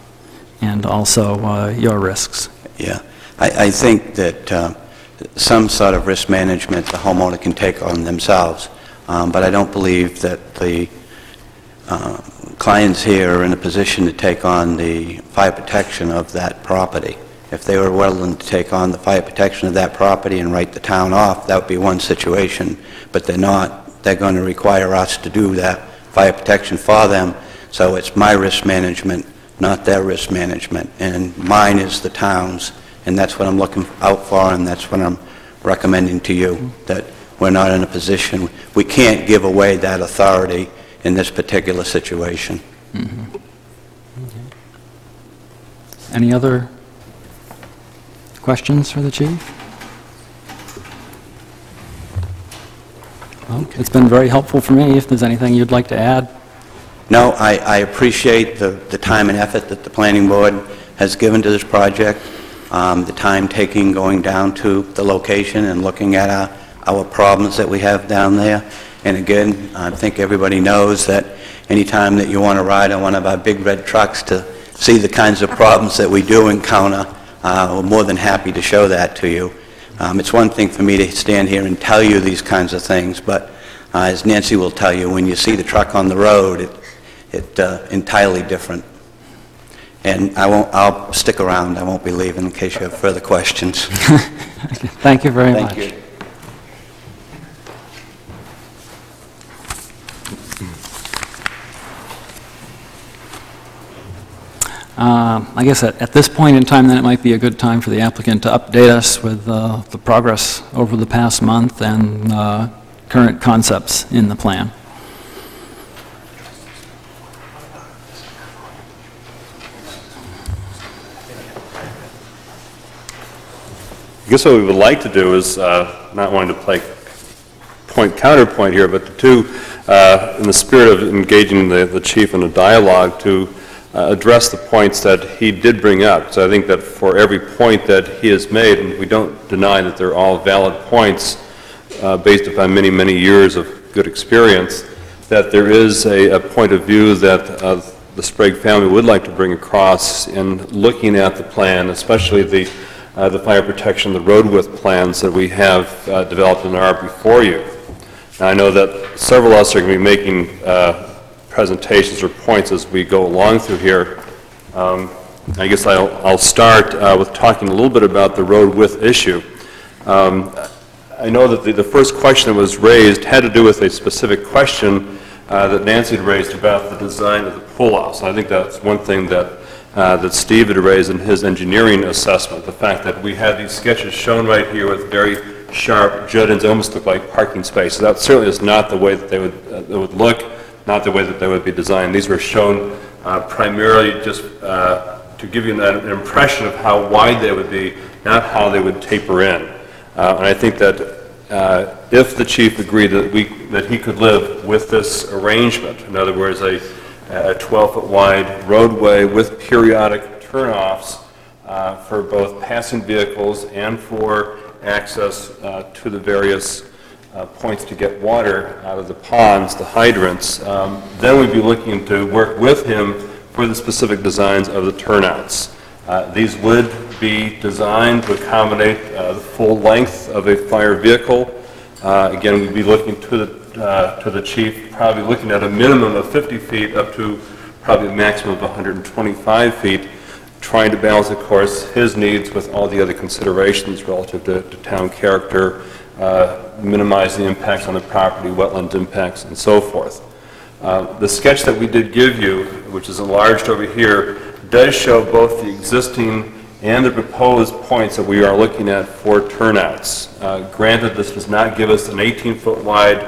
also your risks? Yeah, I think that some sort of risk management the homeowner can take on themselves, but I don't believe that the clients here are in a position to take on the fire protection of that property. If they were willing to take on the fire protection of that property and write the town off, that would be one situation, but they're not. They're going to require us to do that fire protection for them, so it's my risk management, not their risk management, and mine is the town's, and that's what I'm looking out for, and that's what I'm recommending to you, that we're not in a position, we can't give away that authority in this particular situation. Mm-hmm. Okay. Any other questions for the chief? Well, it's been very helpful for me. If there's anything you'd like to add. No, I appreciate the time and effort that the planning board has given to this project, the time taking going down to the location and looking at our problems that we have down there. And again, I think everybody knows that anytime that you want to ride on one of our big red trucks to see the kinds of problems that we do encounter, we're more than happy to show that to you. It's one thing for me to stand here and tell you these kinds of things, but as Nancy will tell you, when you see the truck on the road, it's entirely different. And I'll stick around. I won't be leaving in case you have further questions. Thank you very much. Thank you. I guess at this point in time, then, it might be a good time for the applicant to update us with the progress over the past month and current concepts in the plan. I guess what we would like to do is, not wanting to play counterpoint here, but in the spirit of engaging the chief in a dialogue, to address the points that he did bring up. So I think that for every point that he has made, and we don't deny that they're all valid points based upon many, many years of good experience, that there is a point of view that the Sprague family would like to bring across in looking at the plan, especially the fire protection, the road width plans that we have developed and are before you. Now, I know that several of us are going to be making presentations or points as we go along through here. I guess I'll start with talking a little bit about the road width issue. I know that the first question that was raised had to do with a specific question that Nancy had raised about the design of the pull-offs. I think that's one thing that Steve had raised in his engineering assessment, the fact that we had these sketches shown right here with very sharp jut-ins, they almost look like parking spaces. That certainly is not the way that they would look, not the way that they would be designed. These were shown primarily just to give you an impression of how wide they would be, not how they would taper in. And I think that if the chief agreed that he could live with this arrangement, in other words, a 12-foot wide roadway with periodic turnoffs for both passing vehicles and for access to the various points to get water out of the ponds, the hydrants. Then we'd be looking to work with him for the specific designs of the turnouts. These would be designed to accommodate the full length of a fire vehicle. Again, we'd be looking to the chief, probably looking at a minimum of 50 feet up to probably a maximum of 125 feet, trying to balance, of course, his needs with all the other considerations relative to town character, minimize the impacts on the property, wetland impacts, and so forth. The sketch that we did give you, which is enlarged over here, does show both the existing and the proposed points that we are looking at for turnouts. Granted, this does not give us an 18-foot wide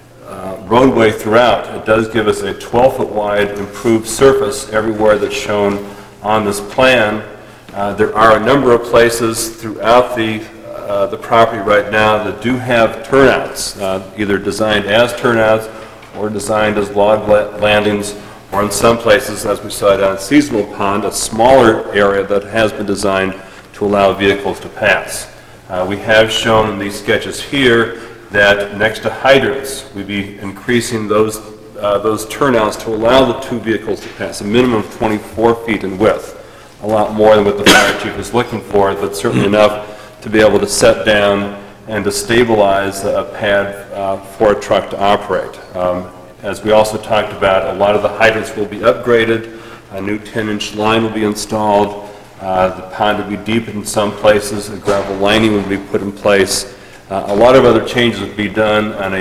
roadway throughout. It does give us a 12-foot wide improved surface everywhere that's shown on this plan. There are a number of places throughout the property right now that do have turnouts, either designed as turnouts or designed as log landings, or in some places, as we saw down at Seasonal Pond, a smaller area that has been designed to allow vehicles to pass. We have shown in these sketches here that next to hydrants, we'd be increasing those turnouts to allow the two vehicles to pass, a minimum of 24 feet in width, a lot more than what the fire chief is looking for, but certainly enough to be able to set down and to stabilize a pad for a truck to operate. As we also talked about, a lot of the hydrants will be upgraded, a new 10-inch line will be installed, the pond will be deepened in some places, a gravel lining will be put in place. A lot of other changes will be done on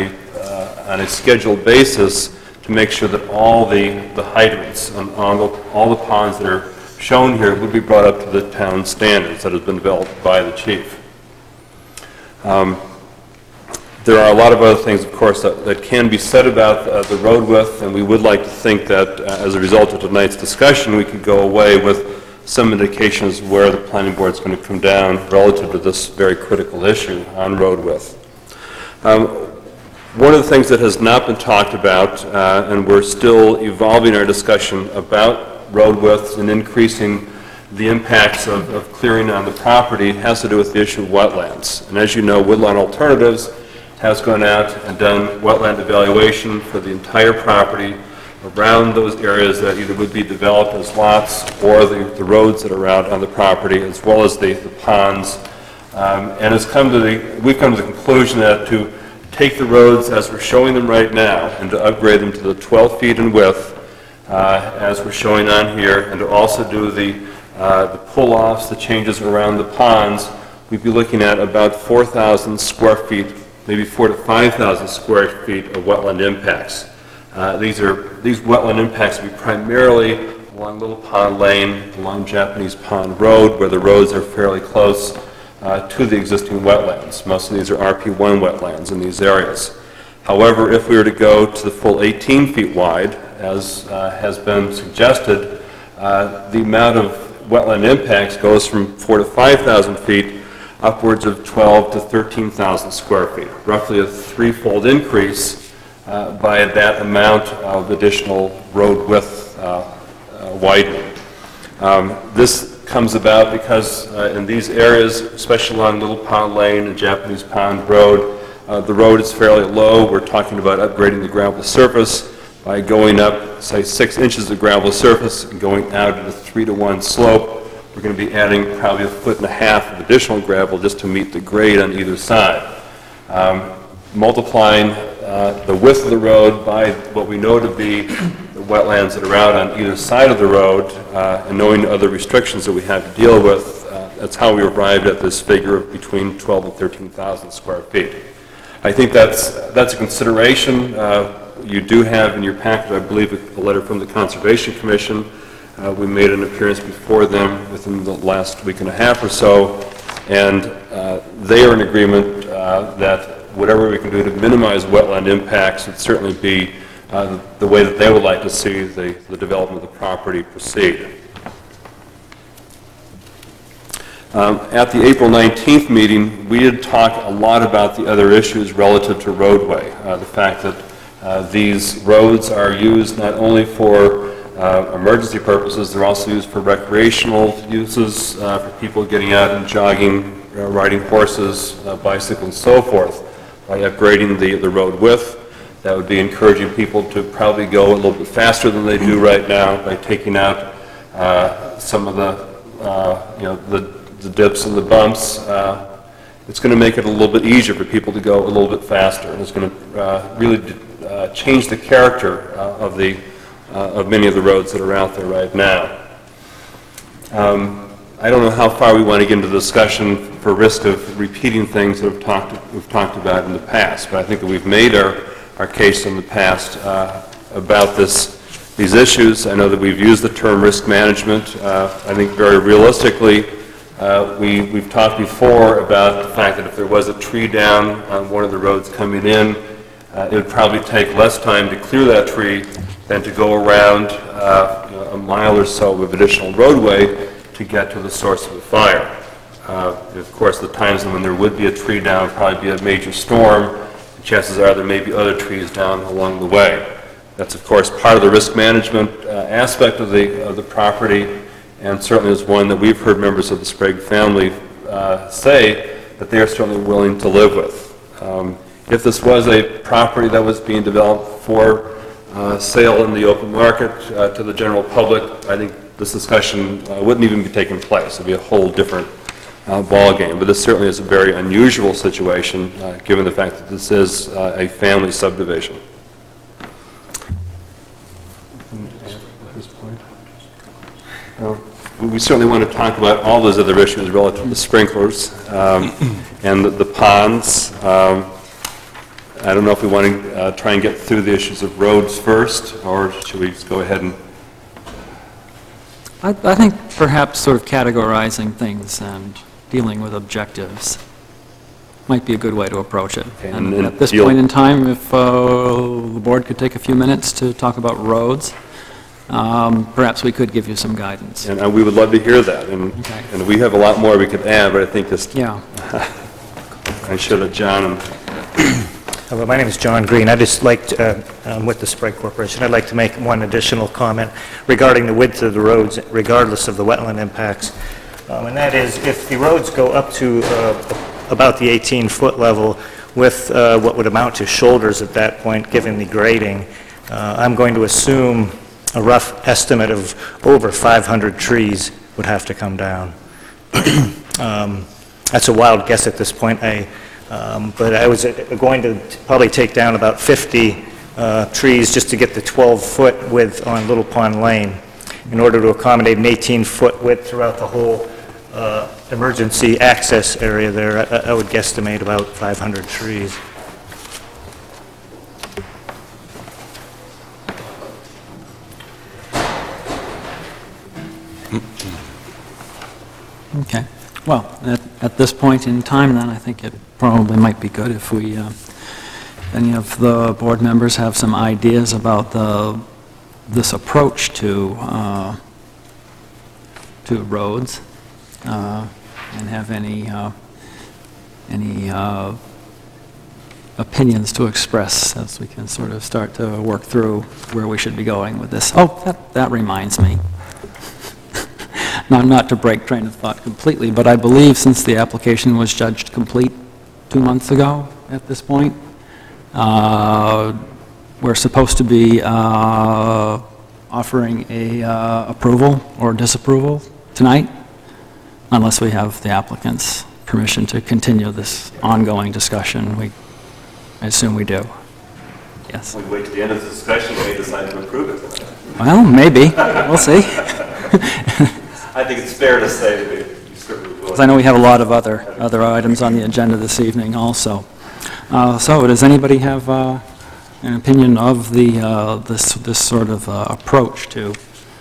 a scheduled basis to make sure that all the hydrants on all the ponds that are shown here would be brought up to the town standards that have been developed by the chief. There are a lot of other things, of course, that can be said about the road width, and we would like to think that as a result of tonight's discussion, we could go away with some indications where the planning board is going to come down relative to this very critical issue on road width. One of the things that has not been talked about, and we're still evolving our discussion about road widths and increasing the impacts of clearing on the property, has to do with the issue of wetlands. And as you know, Woodlawn Alternatives has gone out and done wetland evaluation for the entire property around those areas that either would be developed as lots or the roads that are out on the property, as well as the ponds. And we've come to the conclusion that to take the roads as we're showing them right now and to upgrade them to the 12 feet in width, as we're showing on here, and to also do the pull-offs, the changes around the ponds, we'd be looking at about 4,000 square feet, maybe 4,000 to 5,000 square feet of wetland impacts. These wetland impacts will be primarily along Little Pond Lane, along Japanese Pond Road, where the roads are fairly close to the existing wetlands. Most of these are RP1 wetlands in these areas. However, if we were to go to the full 18 feet wide, as has been suggested, the amount of wetland impacts goes from 4,000 to 5,000 feet upwards of 12,000 to 13,000 square feet, roughly a threefold increase by that amount of additional road width widening. This comes about because in these areas, especially along Little Pond Lane and Japanese Pond Road, the road is fairly low. We're talking about upgrading the gravel surface by going up, say, 6 inches of gravel surface and going out at a 3-to-1 slope. We're going to be adding probably 1.5 feet of additional gravel just to meet the grade on either side. Multiplying the width of the road by what we know to be the wetlands that are out on either side of the road, and knowing the other restrictions that we have to deal with, that's how we arrived at this figure of between 12,000 and 13,000 square feet. I think that's a consideration. You do have in your packet, I believe, a letter from the Conservation Commission. We made an appearance before them within the last week and a half or so, and they are in agreement that whatever we can do to minimize wetland impacts would certainly be the way that they would like to see the development of the property proceed. At the April 19th meeting, we did talk a lot about the other issues relative to roadway. The fact that These roads are used not only for emergency purposes, they're also used for recreational uses, for people getting out and jogging, riding horses, bicycles, and so forth. By upgrading the road width, that would be encouraging people to probably go a little bit faster than they do right now by taking out some of the dips and the bumps. It's going to make it a little bit easier for people to go a little bit faster, and it's going to really change the character of many of the roads that are out there right now. I don't know how far we want to get into the discussion for risk of repeating things that we've talked about in the past, but I think that we've made our case in the past about these issues. I know that we've used the term risk management. I think very realistically, we've talked before about the fact that if there was a tree down on one of the roads coming in, it would probably take less time to clear that tree than to go around a mile or so of additional roadway to get to the source of the fire. Of course, the times when there would be a tree down would probably be a major storm. Chances are there may be other trees down along the way. That's, of course, part of the risk management aspect of the property, and certainly is one that we've heard members of the Sprague family say that they are certainly willing to live with. If this was a property that was being developed for sale in the open market to the general public, I think this discussion wouldn't even be taking place. It would be a whole different ball game. But this certainly is a very unusual situation, given the fact that this is a family subdivision. At this point, we certainly want to talk about all those other issues relative to sprinklers and the ponds. I don't know if we want to try and get through the issues of roads first, or should we just go ahead and... I think perhaps sort of categorizing things and dealing with objectives might be a good way to approach it. Okay, and at this point in time, if the board could take a few minutes to talk about roads, perhaps we could give you some guidance. And we would love to hear that. And we have a lot more we could add, but I think just... Yeah. I should have, John. Hello, my name is John Green. I just like to, with the Sprague Corporation, I'd like to make one additional comment regarding the width of the roads, regardless of the wetland impacts. And that is, if the roads go up to about the 18-foot level with what would amount to shoulders at that point, given the grading, I'm going to assume a rough estimate of over 500 trees would have to come down. That's a wild guess at this point. But I was going to probably take down about 50 trees just to get the 12-foot width on Little Pond Lane in order to accommodate an 18-foot width throughout the whole emergency access area there. I would guesstimate about 500 trees. Okay. Well, at this point in time, then, I think it probably might be good if we, any of the board members have some ideas about this approach to roads, and have any opinions to express, as we can sort of start to work through where we should be going with this. Oh, that reminds me. Not to break train of thought completely, but I believe since the application was judged complete 2 months ago at this point, we're supposed to be offering a approval or disapproval tonight, unless we have the applicant's permission to continue this ongoing discussion. I assume we do. Yes. We wait to the end of the discussion and we decide to approve it tonight. Well, maybe. We'll see. I think it's fair to say that we certainly will. Because I know we have a lot of other items on the agenda this evening also. So does anybody have an opinion of this sort of approach to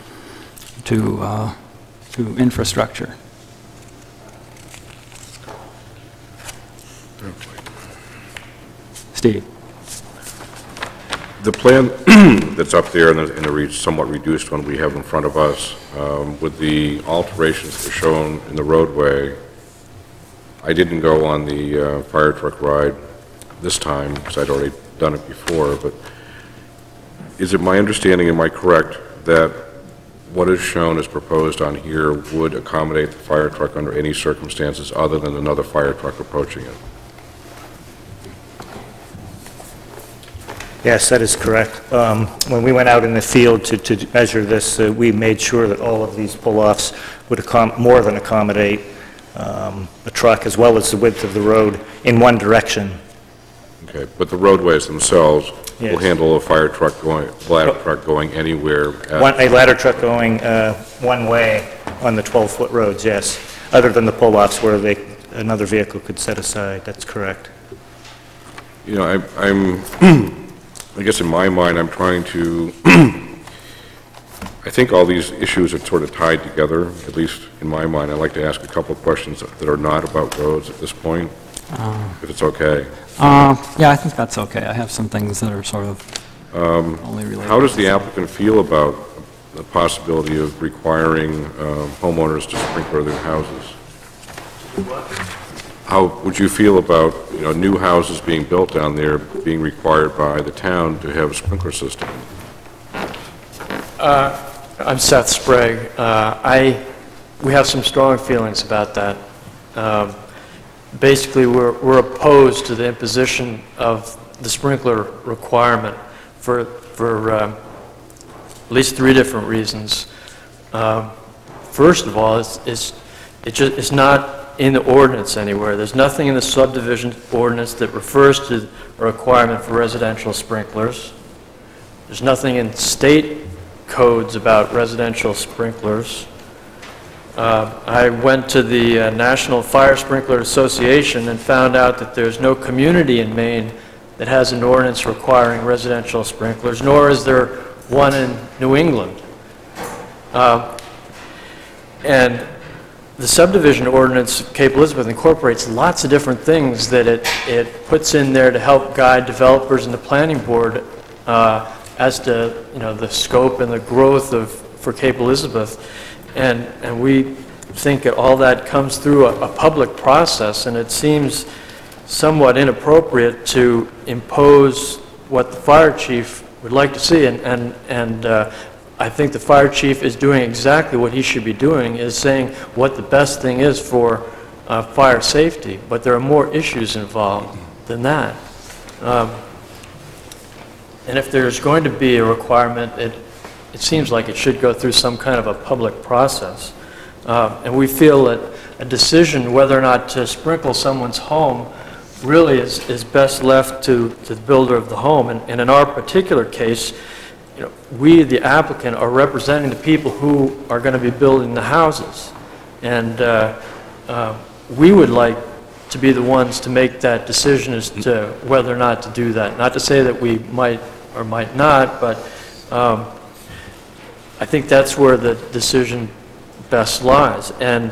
infrastructure? Steve. The plan that's up there in the somewhat reduced one we have in front of us, with the alterations that are shown in the roadway, I didn't go on the fire truck ride this time because I'd already done it before, but Is it my understanding, am I correct, that what is shown as proposed on here would accommodate the fire truck under any circumstances other than another fire truck approaching it? Yes, that is correct. When we went out in the field to measure this, we made sure that all of these pull-offs would more than accommodate the truck as well as the width of the road in one direction. Okay, but the roadways themselves will Yes. handle a fire truck going, ladder truck going anywhere at... A ladder truck going one way on the 12-foot roads, yes, other than the pull-offs where another vehicle could set aside. That's correct. You know, I guess in my mind, I'm trying to, I think all these issues are sort of tied together, at least in my mind. I'd like to ask a couple of questions that are not about roads at this point, if it's okay. Yeah, I think that's okay. I have some things that are sort of only related. How does the applicant feel about the possibility of requiring homeowners to sprinkler their houses? How would you feel about, you know, new houses being built down there being required by the town to have a sprinkler system? I'm Seth Sprague. We have some strong feelings about that. Basically, we're opposed to the imposition of the sprinkler requirement for at least 3 different reasons. First of all, it's not in the ordinance anywhere. There's nothing in the subdivision ordinance that refers to a requirement for residential sprinklers. There's nothing in state codes about residential sprinklers. I went to the National Fire Sprinkler Association and found out that there's no community in Maine that has an ordinance requiring residential sprinklers, nor is there one in New England. And the subdivision ordinance of Cape Elizabeth incorporates lots of different things that it puts in there to help guide developers and the planning board as to, you know, the scope and the growth for Cape Elizabeth. And we think that all that comes through a public process, and it seems somewhat inappropriate to impose what the fire chief would like to see. And I think the fire chief is doing exactly what he should be doing, is saying what the best thing is for fire safety. But there are more issues involved than that. And if there's going to be a requirement, it seems like it should go through some kind of a public process. And we feel that a decision whether or not to sprinkle someone's home really is best left to the builder of the home. And in our particular case, you know, we, the applicant, are representing the people who are going to be building the houses. And we would like to be the ones to make that decision as to whether or not to do that. Not to say that we might or might not, but I think that's where the decision best lies. And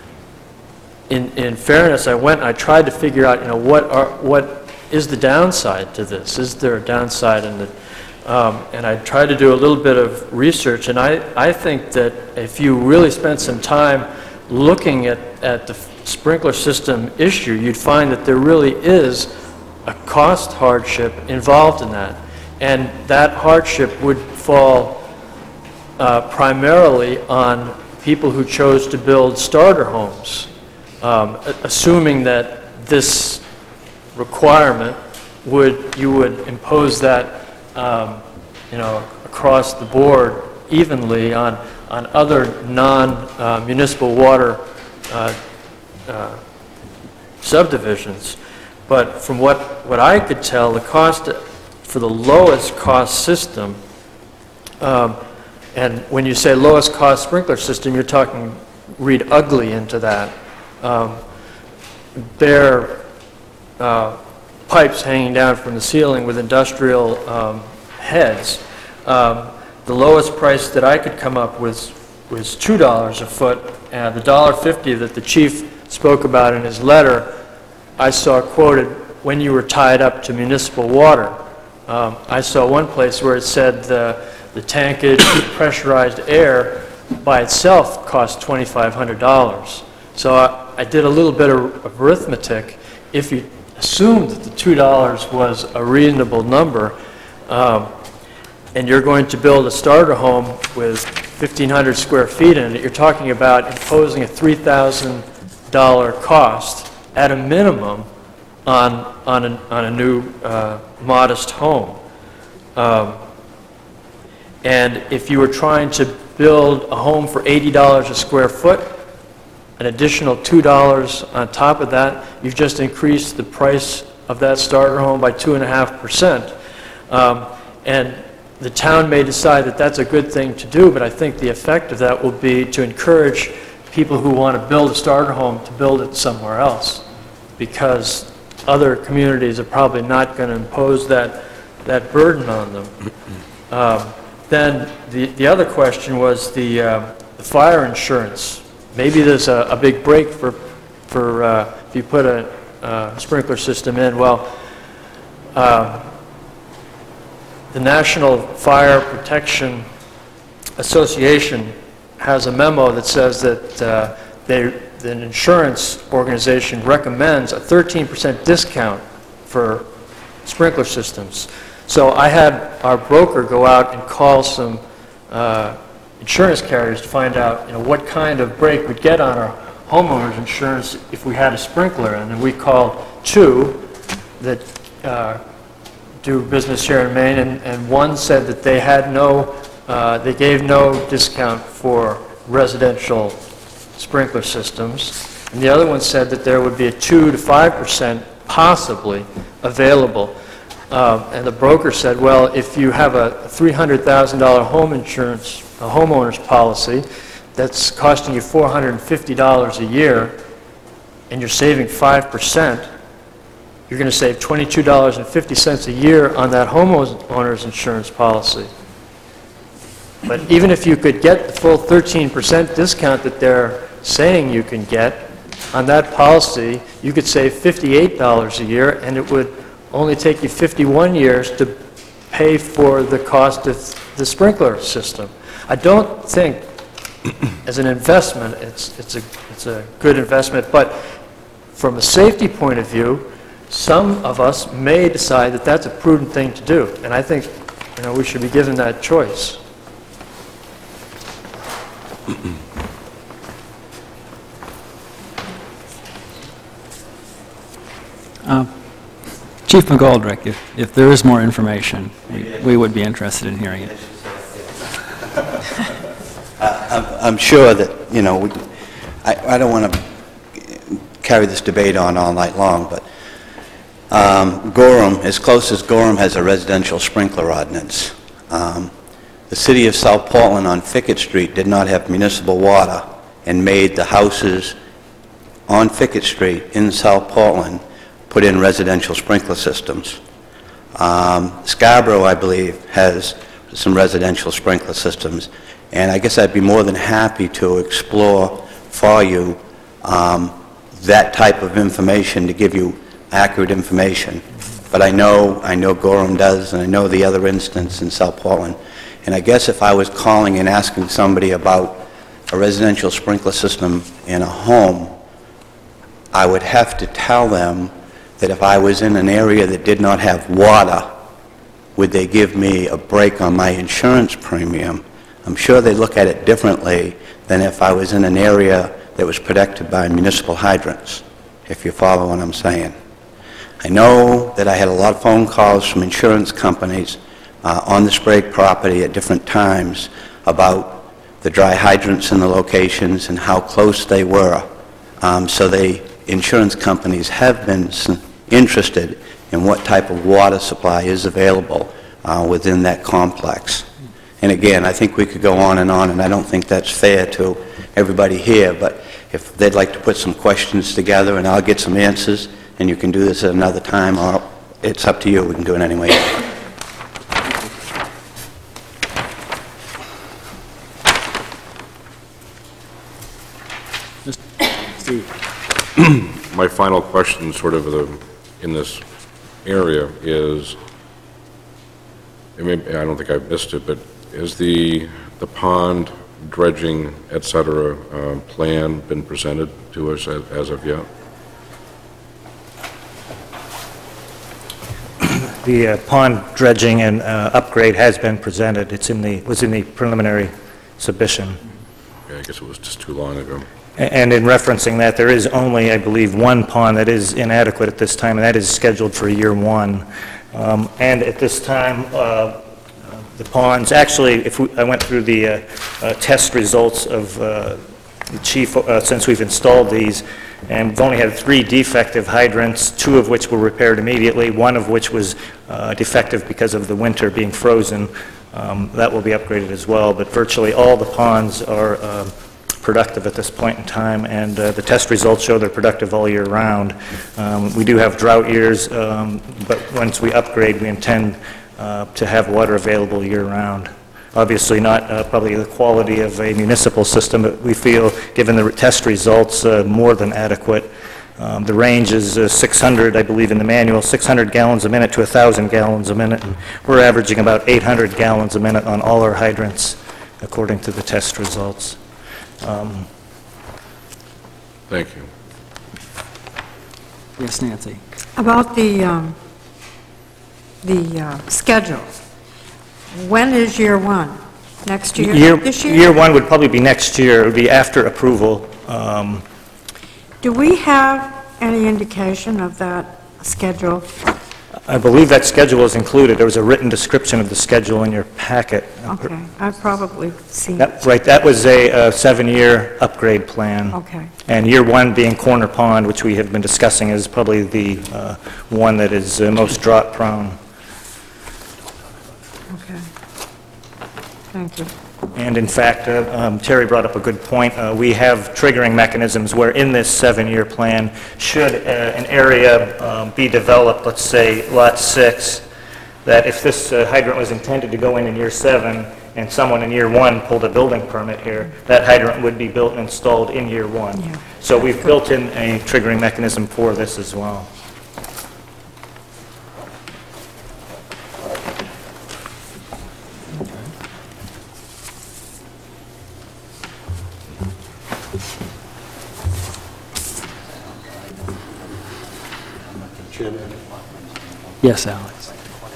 in fairness, I tried to figure out, you know, what is the downside to this? Is there a downside in the and I tried to do a little bit of research, and I think that if you really spent some time looking at the sprinkler system issue, you'd find that there really is a cost hardship involved in that. And that hardship would fall primarily on people who chose to build starter homes, assuming that this requirement you would impose that you know, across the board evenly on other non-municipal water subdivisions. But from what I could tell, the cost for the lowest cost system, and when you say lowest cost sprinkler system, you're talking, read ugly into that. Bare pipes hanging down from the ceiling with industrial heads. The lowest price that I could come up with was $2 a foot, and the $1.50 that the chief spoke about in his letter, I saw quoted when you were tied up to municipal water. I saw one place where it said the tankage, pressurized air by itself cost $2,500. So I did a little bit of arithmetic. If you assumed that the $2 was a reasonable number, and you're going to build a starter home with 1,500 square feet in it, you're talking about imposing a $3,000 cost at a minimum on a new modest home. And if you were trying to build a home for $80 a square foot, an additional $2 on top of that, you've just increased the price of that starter home by 2.5%. And the town may decide that that's a good thing to do, but I think the effect of that will be to encourage people who want to build a starter home to build it somewhere else, because other communities are probably not going to impose that burden on them. Then the other question was the fire insurance. Maybe there's a big break for if you put a sprinkler system in. Well, the National Fire Protection Association has a memo that says that the insurance organization recommends a 13% discount for sprinkler systems. So I had our broker go out and call some insurance carriers to find out, what kind of break we'd get on our homeowners insurance if we had a sprinkler. And then we called two that do business here in Maine, and one said that they had they gave no discount for residential sprinkler systems, and the other one said that there would be a 2 to 5% possibly available. And the broker said, well, if you have a $300,000 home insurance, a homeowner's policy, that's costing you $450 a year, and you're saving 5%, you're going to save $22.50 a year on that homeowner's insurance policy. But even if you could get the full 13% discount that they're saying you can get on that policy, you could save $58 a year, and it would only take you 51 years to pay for the cost of the sprinkler system. I don't think, as an investment, it's a good investment, but from a safety point of view, some of us may decide that that's a prudent thing to do, and I think we should be given that choice. Chief McGoldrick, if there is more information, we would be interested in hearing it. I'm sure that, I don't want to carry this debate on all night long, but Gorham, as close as Gorham has a residential sprinkler ordinance. The city of South Portland on Fickett Street did not have municipal water and made the houses on Fickett Street in South Portland put in residential sprinkler systems. Scarborough, I believe, has some residential sprinkler systems, and I guess I'd be more than happy to explore for you that type of information to give you accurate information. But I know Gorham does, and I know the other instance in South Portland. And I guess if I was calling and asking somebody about a residential sprinkler system in a home, I would have to tell them that if I was in an area that did not have water, would they give me a break on my insurance premium? I'm sure they look at it differently than if I was in an area that was protected by municipal hydrants, if you follow what I'm saying. I know that I had a lot of phone calls from insurance companies on the Sprague property at different times about the dry hydrants in the locations and how close they were. So the insurance companies have been interested in what type of water supply is available within that complex. And again, I think we could go on, and I don't think that's fair to everybody here, but if they'd like to put some questions together and I'll get some answers, and you can do this at another time, or it's up to you. We can do it anyway. Steve. My final question, sort of in this area, is, I don't think I've missed it, but has the pond dredging, et cetera, plan been presented to us as of yet? the pond dredging and upgrade has been presented. It's was in the preliminary submission. Yeah, I guess it was just too long ago. And in referencing that, there is only, I believe, one pond that is inadequate at this time, and that is scheduled for year one. And at this time, the ponds, actually, I went through the test results of the chief since we've installed these, and we've only had 3 defective hydrants, 2 of which were repaired immediately, 1 of which was defective because of the winter being frozen. That will be upgraded as well, but virtually all the ponds are productive at this point in time, and the test results show they're productive all year round. We do have drought years, but once we upgrade, we intend to have water available year-round. Obviously not probably the quality of a municipal system, but we feel, given the test results, more than adequate. The range is 600, I believe in the manual, 600 gallons a minute to 1,000 gallons a minute, and we're averaging about 800 gallons a minute on all our hydrants, according to the test results. Thank you. Yes, Nancy? About the schedule. When is year one? Next year? This year? Year one would probably be next year. It would be after approval. Do we have any indication of that schedule? I believe that schedule is included. There was a written description of the schedule in your packet. Okay, I've probably seen it. Right, that was a 7-year upgrade plan. Okay. And year one being Corner Pond, which we have been discussing, is probably the one that is most drought prone. Okay. Thank you. And in fact, Terry brought up a good point. We have triggering mechanisms where in this 7-year plan, should an area be developed, let's say Lot 6, that if this hydrant was intended to go in year 7 and someone in year 1 pulled a building permit here, that hydrant would be built and installed in year 1. Yeah. So we've built in a triggering mechanism for this as well. Yes, Alex.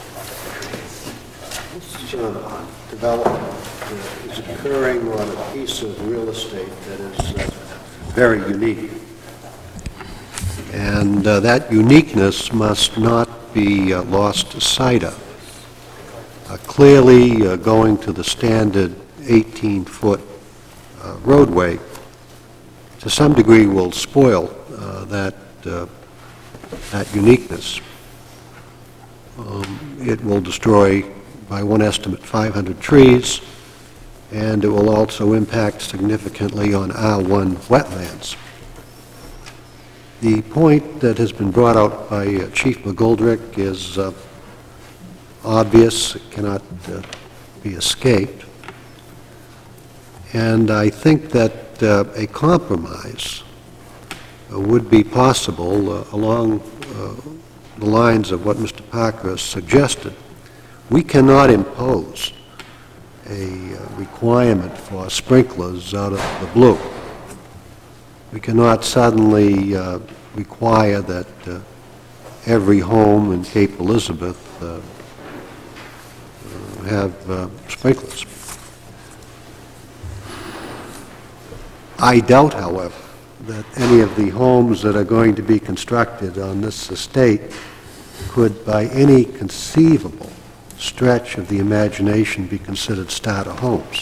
This development is occurring on a piece of real estate that is very unique. And that uniqueness must not be lost sight of. Clearly, going to the standard 18-foot roadway to some degree will spoil that uniqueness. It will destroy, by one estimate, 500 trees, and it will also impact significantly on R1 wetlands. The point that has been brought out by Chief McGoldrick is obvious. It cannot be escaped. And I think that a compromise would be possible along the lines of what Mr. Parker suggested. We cannot impose a requirement for sprinklers out of the blue. We cannot suddenly require that every home in Cape Elizabeth have sprinklers. I doubt, however, that any of the homes that are going to be constructed on this estate could, by any conceivable stretch of the imagination, be considered starter homes.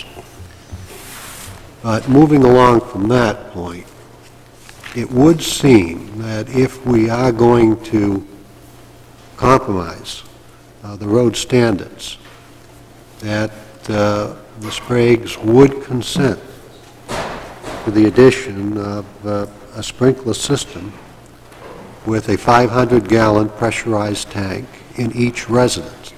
But moving along from that point, it would seem that if we are going to compromise the road standards, that the Spraggs would consent to the addition of a sprinkler system with a 500-gallon pressurized tank in each residence.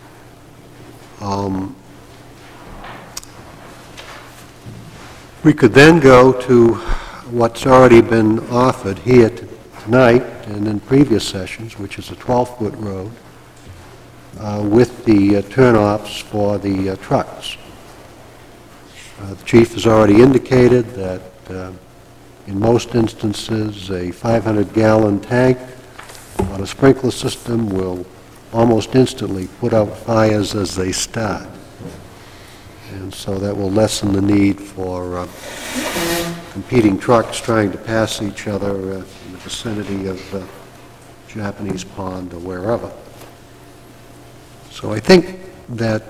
We could then go to what's already been offered here tonight and in previous sessions, which is a 12-foot road with the turnoffs for the trucks. The Chief has already indicated that in most instances a 500-gallon tank on a sprinkler system will almost instantly put out fires as they start. And so that will lessen the need for competing trucks trying to pass each other in the vicinity of Japanese Pond or wherever. So I think that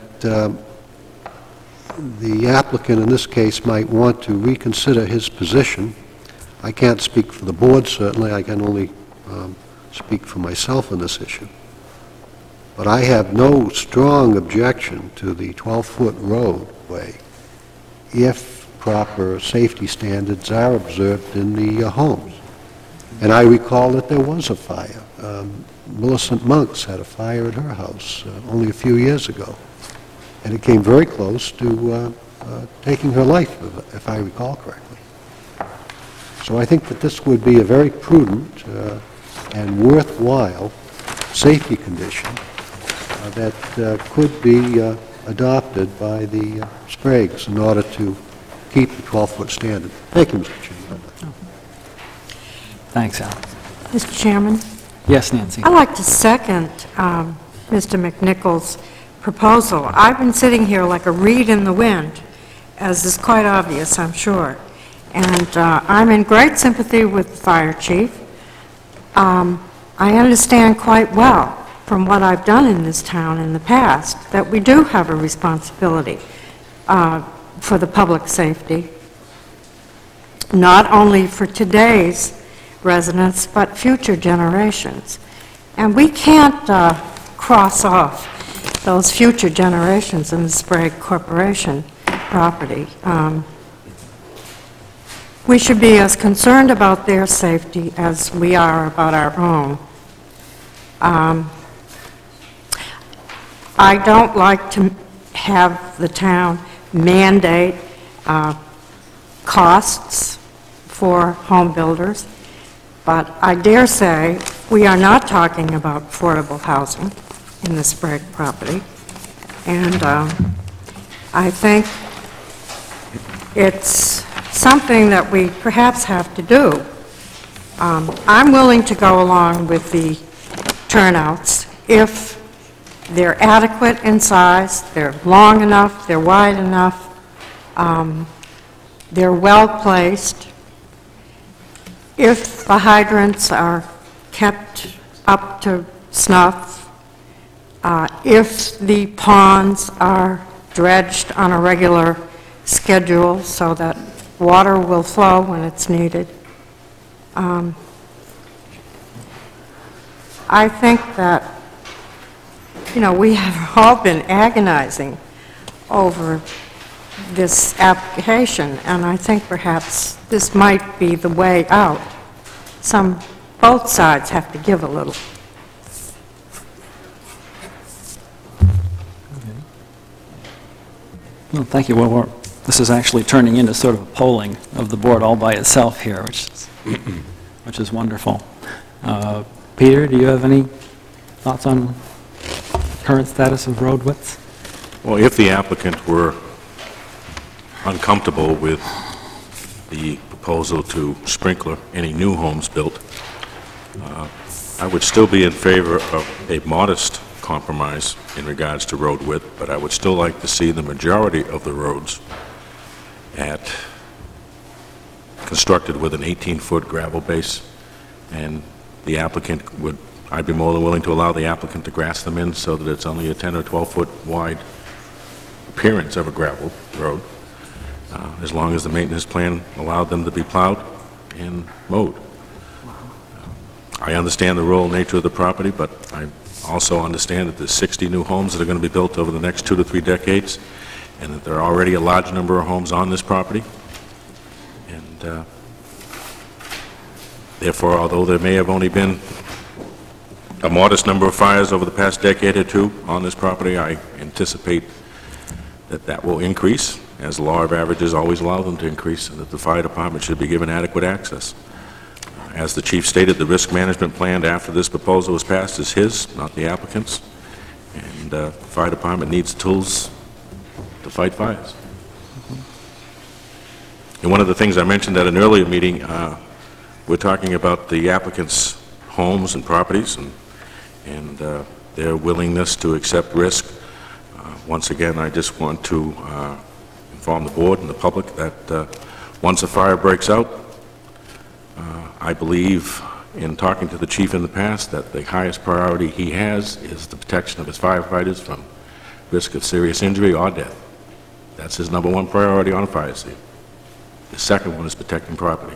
the applicant in this case might want to reconsider his position. I can't speak for the board, certainly. I can only speak for myself on this issue. But I have no strong objection to the 12-foot roadway if proper safety standards are observed in the homes. And I recall that there was a fire. Millicent Monks had a fire at her house only a few years ago. And it came very close to taking her life, if I recall correctly. So I think that this would be a very prudent and worthwhile safety condition that could be adopted by the Spragues in order to keep the 12-foot standard. Thank you, Mr. Chairman. Thanks, Al. Mr. Chairman? Yes, Nancy. I'd like to second Mr. McNichol's proposal. I've been sitting here like a reed in the wind, as is quite obvious, I'm sure. And I'm in great sympathy with the fire chief. I understand quite well from what I've done in this town in the past that we do have a responsibility for the public safety, not only for today's residents, but future generations. And we can't cross off those future generations in the Sprague Corporation property. We should be as concerned about their safety as we are about our own. I don't like to have the town mandate costs for home builders, but I dare say we are not talking about affordable housing in the Sprague property. And I think it's something that we perhaps have to do. I'm willing to go along with the turnouts if they're adequate in size, they're long enough, they're wide enough, they're well placed. If the hydrants are kept up to snuff, if the ponds are dredged on a regular schedule so that water will flow when it's needed. I think that, you know, we have all been agonizing over this application, and I think perhaps this might be the way out. Both sides have to give a little. Well, thank you. Well, this is actually turning into sort of a polling of the board all by itself here, which is wonderful. Peter, do you have any thoughts on current status of road widths? Well, if the applicant were uncomfortable with the proposal to sprinkler any new homes built, I would still be in favor of a modest compromise in regards to road width, but I would still like to see the majority of the roads constructed with an 18-foot gravel base, and the applicant would, I'd be more than willing to allow the applicant to grass them in so that it's only a 10 or 12-foot wide appearance of a gravel road, as long as the maintenance plan allowed them to be plowed and mowed. I understand the rural nature of the property, but I also understand that there's 60 new homes that are going to be built over the next 2 to 3 decades, and that there are already a large number of homes on this property. And therefore, although there may have only been a modest number of fires over the past decade or two on this property, I anticipate that that will increase, as the law of averages always allow them to increase, and that the fire department should be given adequate access. As the chief stated, the risk management plan after this proposal was passed is his, not the applicant's, and the fire department needs tools to fight fires. And one of the things I mentioned at an earlier meeting, we're talking about the applicant's homes and properties, and their willingness to accept risk. Once again, I just want to inform the board and the public that once a fire breaks out, I believe, in talking to the chief in the past, that the highest priority he has is the protection of his firefighters from risk of serious injury or death. That's his number one priority on a fire scene. The second one is protecting property.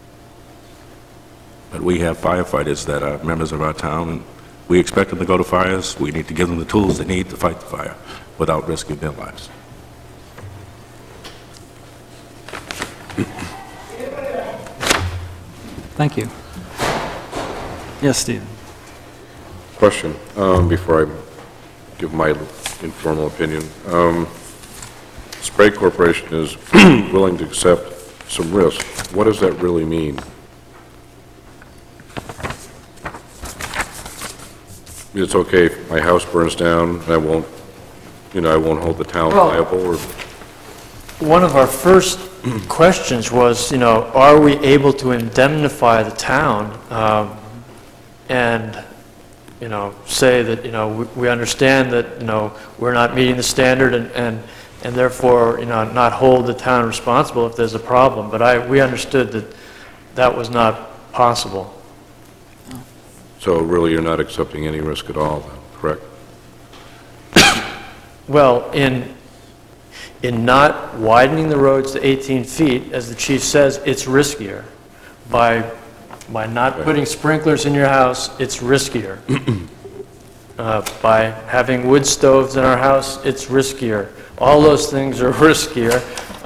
But we have firefighters that are members of our town, and we expect them to go to fires. We need to give them the tools they need to fight the fire without risking their lives. Thank you. Yes, Stephen. Question, before I give my informal opinion. Sprague Corporation is willing to accept some risk. What does that really mean? It's okay if my house burns down and I won't hold the town liable, or? One of our first questions was, are we able to indemnify the town and, say that, we understand that, we're not meeting the standard and therefore, not hold the town responsible if there's a problem. But we understood that that was not possible. So really you're not accepting any risk at all, then, correct? Well, in not widening the roads to 18 feet, as the chief says, it's riskier. By not putting sprinklers in your house, it's riskier. By having wood stoves in our house, it's riskier. All those things are riskier.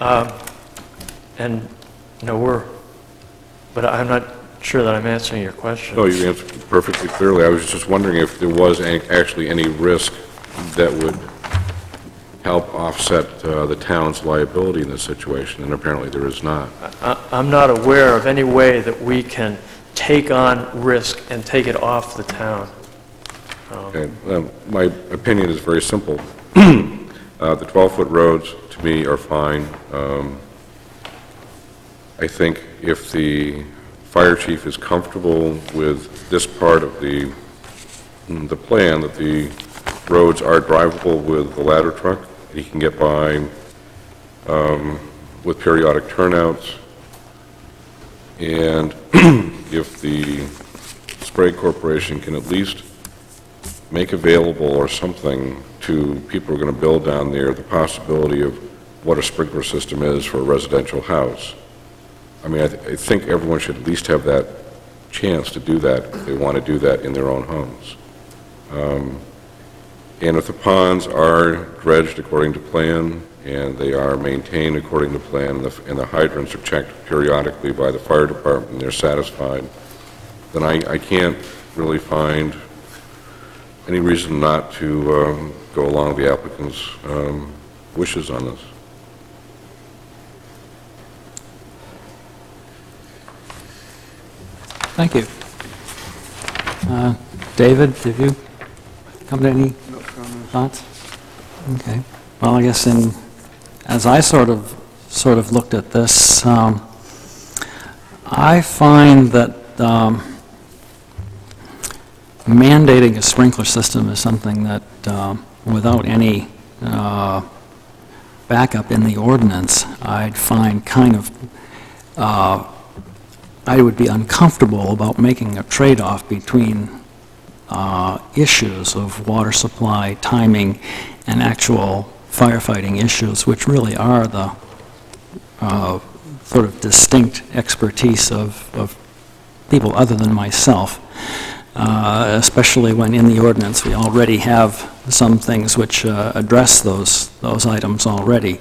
But I'm not sure that I'm answering your question. No, you answered perfectly clearly. I was just wondering if there was actually any risk that would help offset the town's liability in this situation, and apparently there is not. I'm not aware of any way that we can take on risk and take it off the town. Okay. My opinion is very simple. The 12-foot roads, to me, are fine. I think if the fire chief is comfortable with this part of the plan, that the roads are drivable with the ladder truck, he can get by with periodic turnouts, and if the Sprague Corporation can at least make available or something to people who are going to build down there the possibility of what a sprinkler system is for a residential house. I mean, I think everyone should at least have that chance to do that if they want to do that in their own homes. And if the ponds are dredged according to plan and they are maintained according to plan and the hydrants are checked periodically by the fire department and they're satisfied, then I can't really find any reason not to go along with the applicant's wishes on this. Thank you. David, have you come to any thoughts? Okay. Well, I guess as I sort of looked at this, I find that mandating a sprinkler system is something that, without any backup in the ordinance, I'd find kind of I would be uncomfortable about making a trade-off between issues of water supply, timing, and actual firefighting issues, which really are the sort of distinct expertise of people other than myself, especially when in the ordinance we already have some things which address those items already.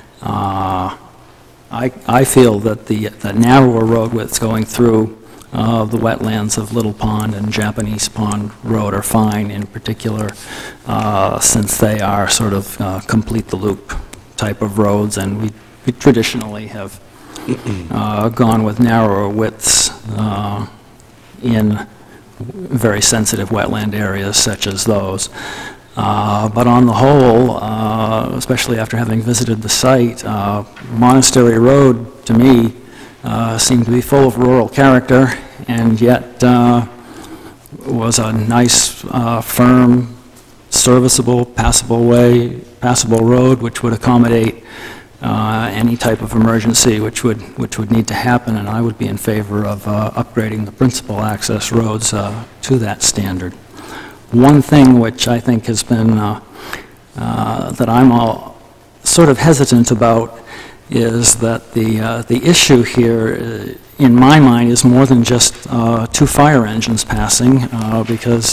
I feel that the narrower road widths going through the wetlands of Little Pond and Japanese Pond Road are fine, in particular, since they are sort of complete the loop type of roads, and we traditionally have gone with narrower widths in very sensitive wetland areas such as those. But on the whole, especially after having visited the site, Monastery Road, to me, seemed to be full of rural character, and yet was a nice nice, firm, serviceable, passable road, which would accommodate any type of emergency which would need to happen, and I would be in favor of upgrading the principal access roads to that standard. One thing which I think has been, that I'm all sort of hesitant about is that the issue here, in my mind, is more than just 2 fire engines passing, because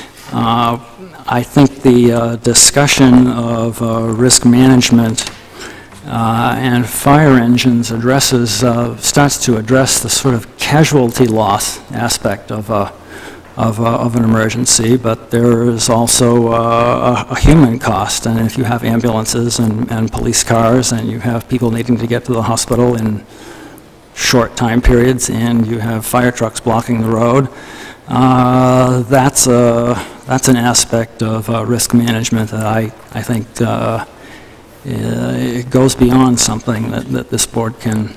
I think the discussion of risk management and fire engines starts to address the sort of casualty loss aspect of an emergency, but there is also a human cost, and if you have ambulances and police cars, and you have people needing to get to the hospital in short time periods, and you have fire trucks blocking the road, that's an aspect of risk management that I think it goes beyond something that this board can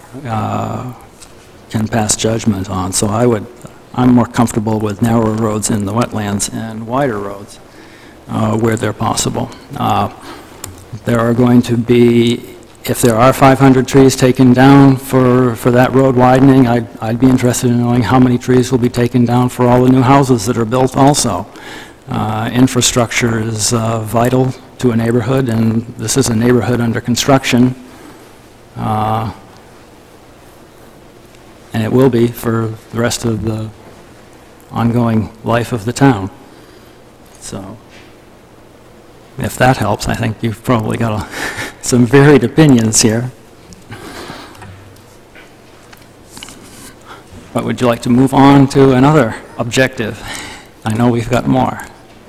pass judgment on. So I'm more comfortable with narrower roads in the wetlands and wider roads where they're possible. There are going to be, if there are 500 trees taken down for that road widening, I'd be interested in knowing how many trees will be taken down for all the new houses that are built also. Infrastructure is vital to a neighborhood, and this is a neighborhood under construction. And it will be for the rest of the ongoing life of the town. So, if that helps, I think you've probably got some varied opinions here. But would you like to move on to another objective? I know we've got more.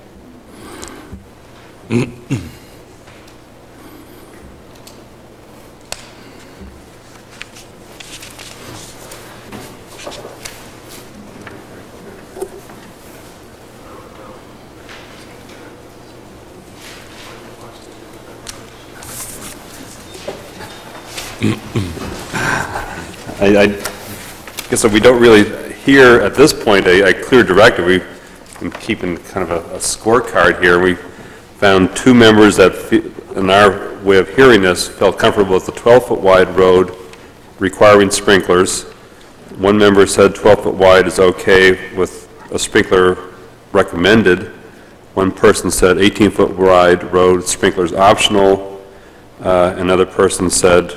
I guess we don't really hear at this point a clear directive. We've been keeping kind of a scorecard here. We found 2 members that, in our way of hearing this, felt comfortable with the 12-foot wide road requiring sprinklers. 1 member said 12-foot wide is okay with a sprinkler recommended. 1 person said 18-foot wide road, sprinklers optional. Another person said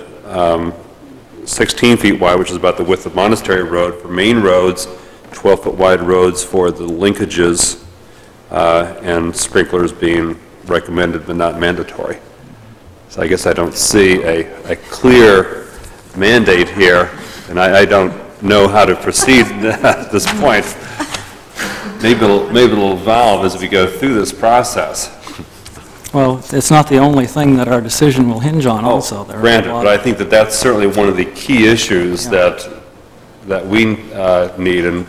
16 feet wide, which is about the width of Monastery Road for main roads, 12-foot wide roads for the linkages, and sprinklers being recommended but not mandatory. So I guess I don't see a clear mandate here, and I don't know how to proceed at this point. Maybe it'll evolve as we go through this process. Well, it's not the only thing that our decision will hinge on also. There Granted, but I think that that's certainly one of the key issues that we need. And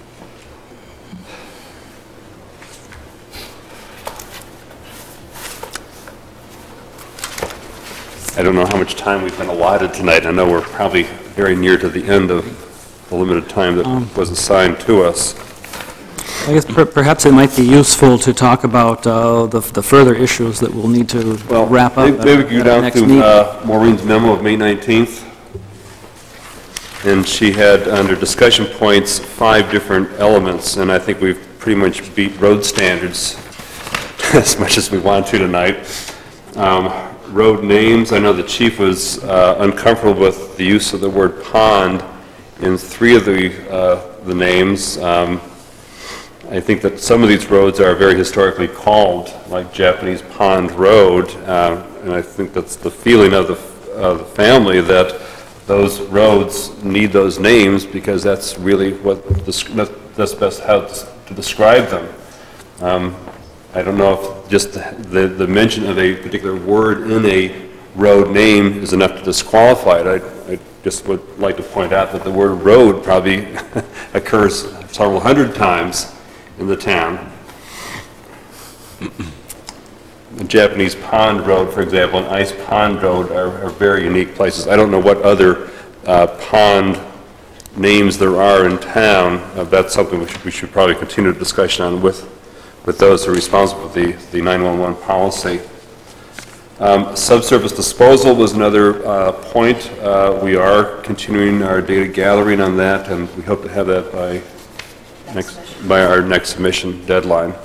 I don't know how much time we've been allotted tonight. I know we're probably very near to the end of the limited time that was assigned to us. I guess perhaps it might be useful to talk about the further issues that we'll need to wrap up. Maybe we could go down to Maureen's memo of May 19th. And she had, under discussion points, 5 different elements, and I think we've pretty much beat road standards as much as we want to tonight. Road names, I know the chief was uncomfortable with the use of the word pond in 3 of the names. I think that some of these roads are very historically called, like Japanese Pond Road, and I think that's the feeling of the family, that those roads need those names because that's really that's best how to describe them. I don't know if just the mention of a particular word in a road name is enough to disqualify it. I just would like to point out that the word road probably occurs several hundred times in the town. The Japanese Pond Road, for example, and Ice Pond Road are very unique places. I don't know what other pond names there are in town. That's something we should probably continue the discussion on with with those who are responsible for the 911 policy. Subsurface disposal was another point. We are continuing our data gathering on that, and we hope to have that by our next submission deadline.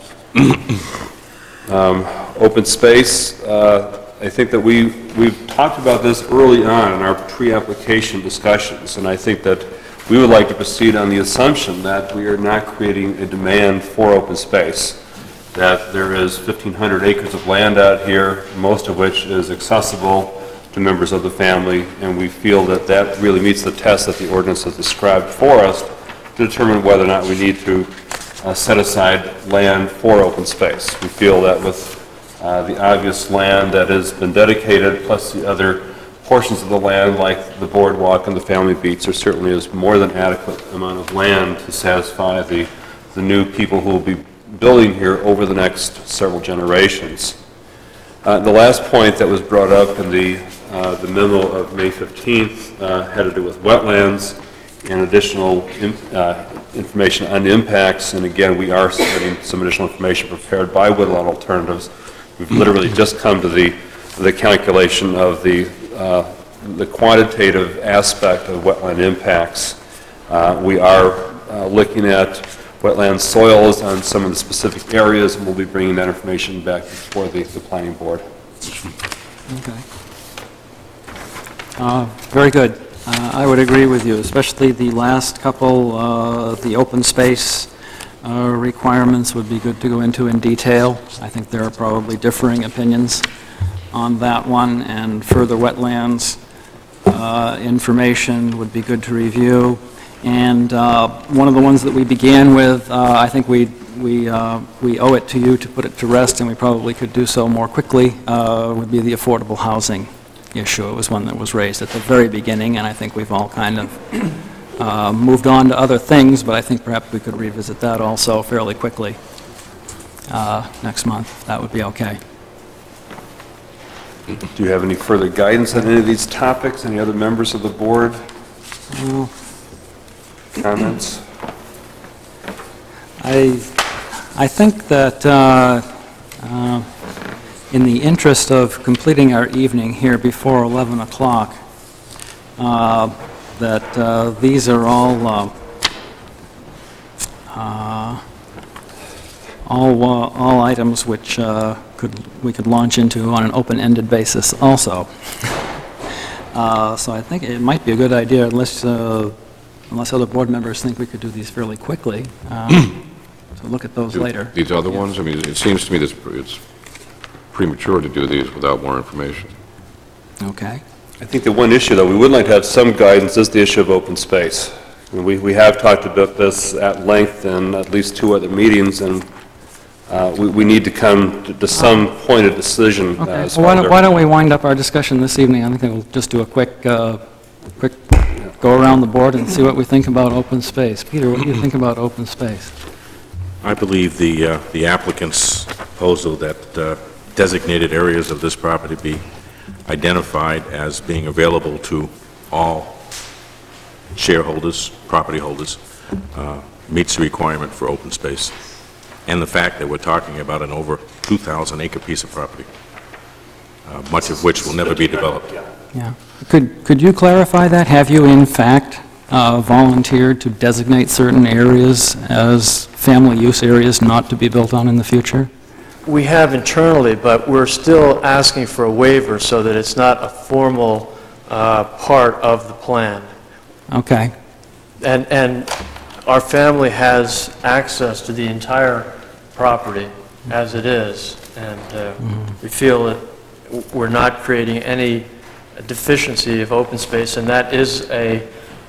Open space, I think that we've talked about this early on in our pre-application discussions, and I think that we would like to proceed on the assumption that we are not creating a demand for open space, that there is 1,500 acres of land out here, most of which is accessible to members of the family, and we feel that that really meets the test that the ordinance has described for us to determine whether or not we need to set aside land for open space. We feel that with the obvious land that has been dedicated, plus the other portions of the land like the boardwalk and the family beach, there certainly is more than adequate amount of land to satisfy the new people who will be building here over the next several generations. The last point that was brought up in the memo of May 15th had to do with wetlands and additional information on impacts, and again, we are submitting some additional information prepared by Woodlawn Alternatives. We've literally just come to the calculation of the quantitative aspect of wetland impacts. We are looking at wetland soils on some of the specific areas, and we'll be bringing that information back before the planning board. Okay. Very good. I would agree with you, especially the last couple, the open space requirements would be good to go into in detail. I think there are probably differing opinions on that one, and further wetlands information would be good to review. And one of the ones that we began with, I think we owe it to you to put it to rest, and we probably could do so more quickly, would be the affordable housing issue. It was one that was raised at the very beginning, and I think we've all kind of moved on to other things, but I think perhaps we could revisit that also fairly quickly next month. That would be okay. Do you have any further guidance on any of these topics? Any other members of the board? Comments? I think that in the interest of completing our evening here before 11 o'clock, that these are all items which we could launch into on an open-ended basis also. So I think it might be a good idea, unless other board members think we could do these fairly quickly, to look at those later. These other ones, I mean, it seems to me that it's premature to do these without more information. Okay. I think the one issue, though, we would like to have some guidance is the issue of open space. We have talked about this at length in at least 2 other meetings, and we need to come to some point of decision. Okay. Well, why don't we wind up our discussion this evening? I think we'll just do a quick go around the board and see what we think about open space. Peter, what do you think about open space? I believe the applicant's proposal that designated areas of this property be identified as being available to all shareholders, property holders, meets the requirement for open space. And the fact that we're talking about an over 2,000 acre piece of property, much of which will never be developed. Yeah. Could you clarify that? Have you in fact volunteered to designate certain areas as family use areas not to be built on in the future? We have internally, but we're still asking for a waiver so that it's not a formal part of the plan. Okay. And our family has access to the entire property as it is, and we feel that we're not creating any deficiency of open space, and that is a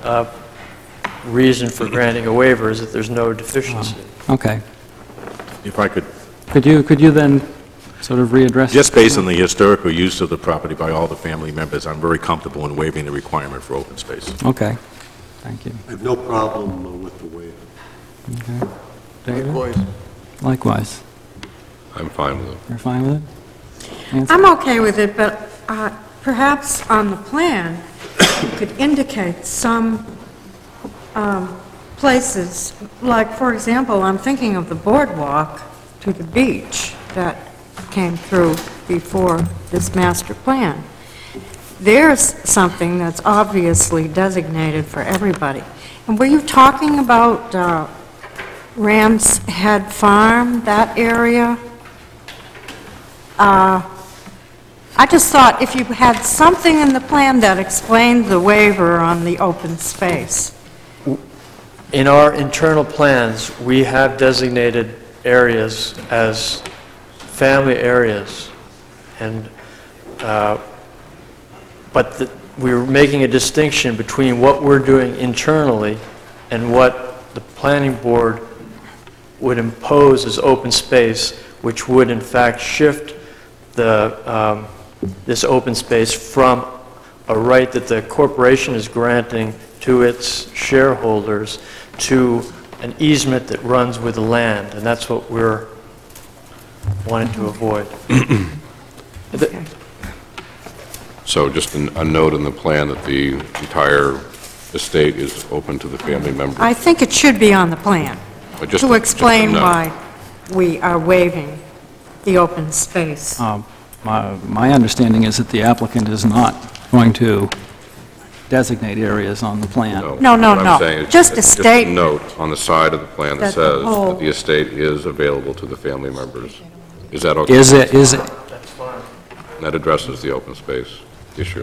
reason for granting a waiver, is that there's no deficiency. Okay. If I could... Could you then sort of readdress... Just based on the historical use of the property by all the family members, I'm very comfortable in waiving the requirement for open space. Okay. Thank you. I have no problem with the waiver. Okay. David? Likewise. Likewise. I'm fine with it. You're fine with it? Nancy? I'm okay with it, but perhaps on the plan, you could indicate some places, like, for example, I'm thinking of the boardwalk, to the beach that came through before this master plan. There's something that's obviously designated for everybody. And were you talking about Ram's Head Farm, that area? I just thought if you had something in the plan that explained the waiver on the open space. In our internal plans, we have designated areas as family areas, and we're making a distinction between what we're doing internally and what the planning board would impose as open space, which would in fact shift the this open space from a right that the corporation is granting to its shareholders to an easement that runs with the land, and that's what we're wanting to avoid. So just a note in the plan that the entire estate is open to the family members. I think it should be on the plan to explain why we are waiving the open space. My understanding is that the applicant is not going to designate areas on the plan. No, What I'm saying is just a statement. note on the side of the plan that That the says whole- that the estate is available to the family members. Is that okay? Is it? That's fine. That addresses the open space issue.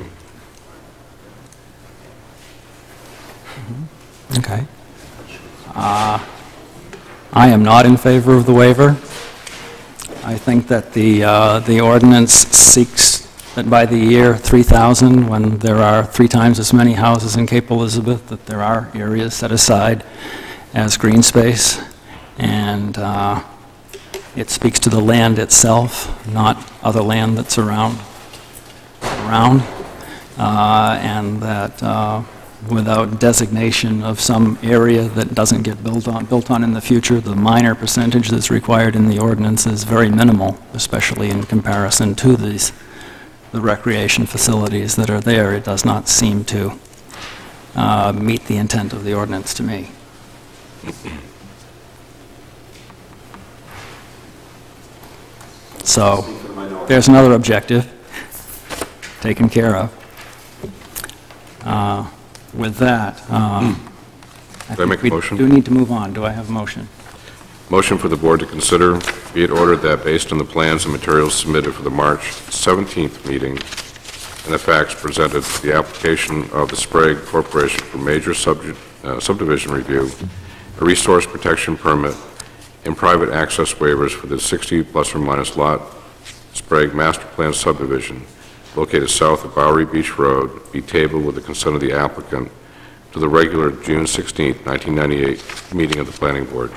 Okay. I am not in favor of the waiver. I think that the ordinance seeks that by the year 3000, when there are 3 times as many houses in Cape Elizabeth, that there are areas set aside as green space, and it speaks to the land itself, not other land that's around, and that without designation of some area that doesn't get built on in the future, the minor percentage that's required in the ordinance is very minimal, especially in comparison to the recreation facilities that are there. It does not seem to meet the intent of the ordinance to me. So there's another objective taken care of. With that, I make a motion? we do need to move on. Do I have a motion? Motion for the board to consider, be it ordered that based on the plans and materials submitted for the March 17th meeting and the facts presented, the application of the Sprague Corporation for major subdivision review, a resource protection permit, and private access waivers for the 60 plus or minus lot Sprague Master Plan subdivision located south of Bowery Beach Road be tabled with the consent of the applicant to the regular June 16, 1998 meeting of the Planning Board.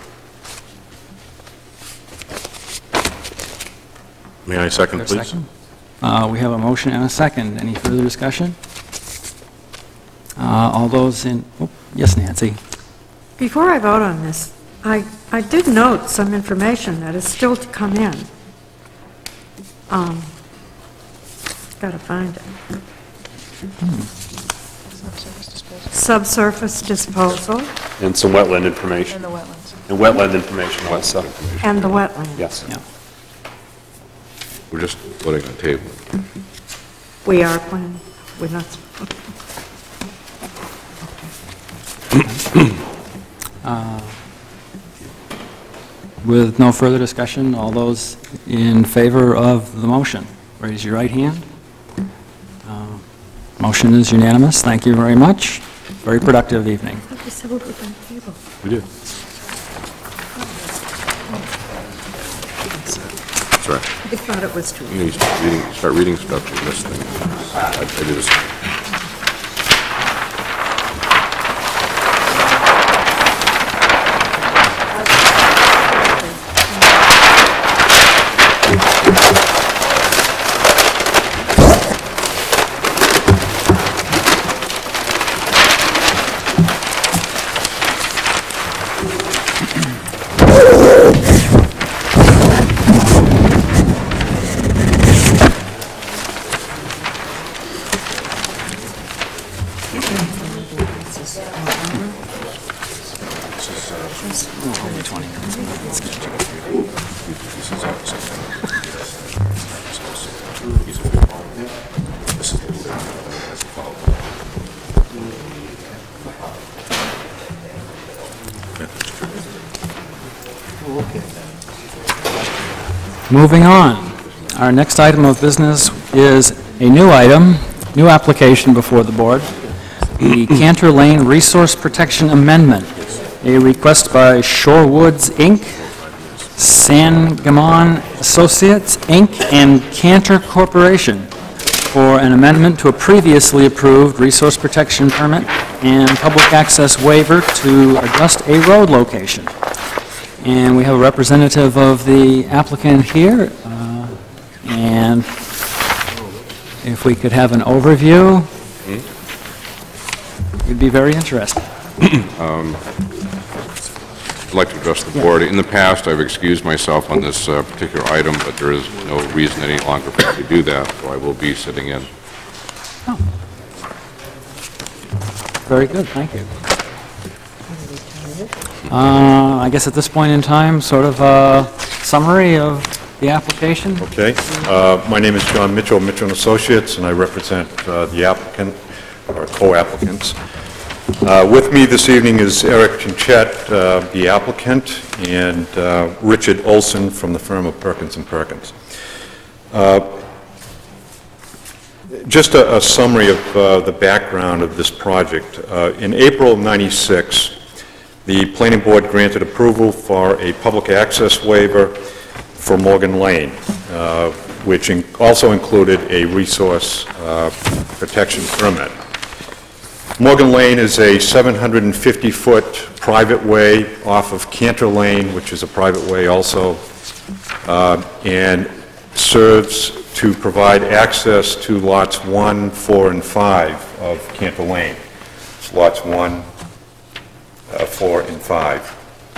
May I second, Is there a please? second? We have a motion and a second. Any further discussion? All those in, yes, Nancy. Before I vote on this, I did note some information that is still to come in. Got to find it. Subsurface disposal And some wetland information. And the wetlands. And wetland information also. and the wetland. Yes. Yeah. We're just putting on table. We are planning, we're not, With no further discussion, all those in favor of the motion, raise your right hand. Motion is unanimous. Thank you very much. Very productive evening. we said we were going to table. We did. That's right. I thought it was too. You know, you start reading stuff, you miss things. I do this. Moving on. Our next item of business is a new item, new application before the board, the Cantor Lane Resource Protection Amendment, a request by Shore Woods, Inc., Sangamon Associates, Inc., and Cantor Corporation for an amendment to a previously approved resource protection permit and public access waiver to adjust a road location. And we have a representative of the applicant here, and if we could have an overview, we'd be very interested. I'd like to address the board. In the past, I've excused myself on this particular item, but there is no reason any longer for me to do that, so I will be sitting in. Oh. Very good, thank you. I guess at this point in time, sort of a summary of the application. Okay. My name is John Mitchell, Mitchell & Associates, and I represent the applicant, or co-applicants. With me this evening is Eric Chinchette, the applicant, and Richard Olson from the firm of Perkins & Perkins. Just a summary of the background of this project. In April of '96, the Planning Board granted approval for a public access waiver for Morgan Lane, which also included a resource protection permit. Morgan Lane is a 750-foot private way off of Cantor Lane, which is a private way also, and serves to provide access to lots 1, 4, and 5 of Cantor Lane. It's lots 1, 4, and 5.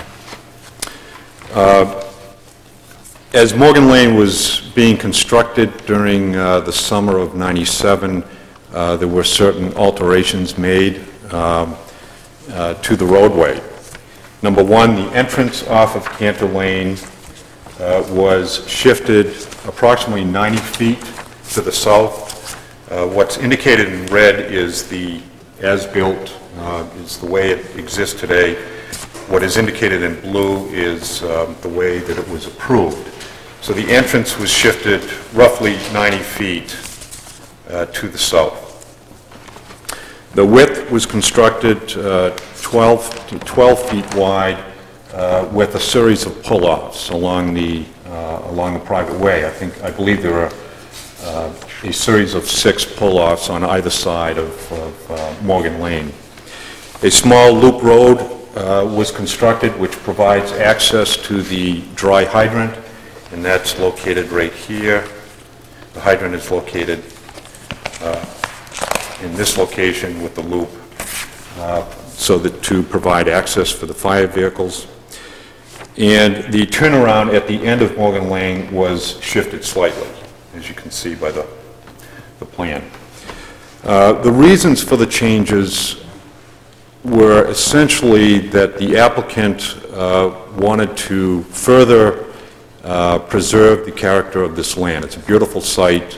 As Morgan Lane was being constructed during the summer of '97, there were certain alterations made to the roadway. Number one, the entrance off of Cantor Lane was shifted approximately 90 feet to the south. What's indicated in red is the as-built, is the way it exists today. What is indicated in blue is the way that it was approved. So the entrance was shifted roughly 90 feet to the south. The width was constructed 12 feet wide with a series of pull-offs along the private way. I believe there are a series of 6 pull-offs on either side of Morgan Lane. A small loop road was constructed which provides access to the dry hydrant, and that's located right here. The hydrant is located in this location with the loop so that to provide access for the fire vehicles. And the turnaround at the end of Morgan Lane was shifted slightly, as you can see by the plan. The reasons for the changes were essentially that the applicant wanted to further preserve the character of this land. It's a beautiful site.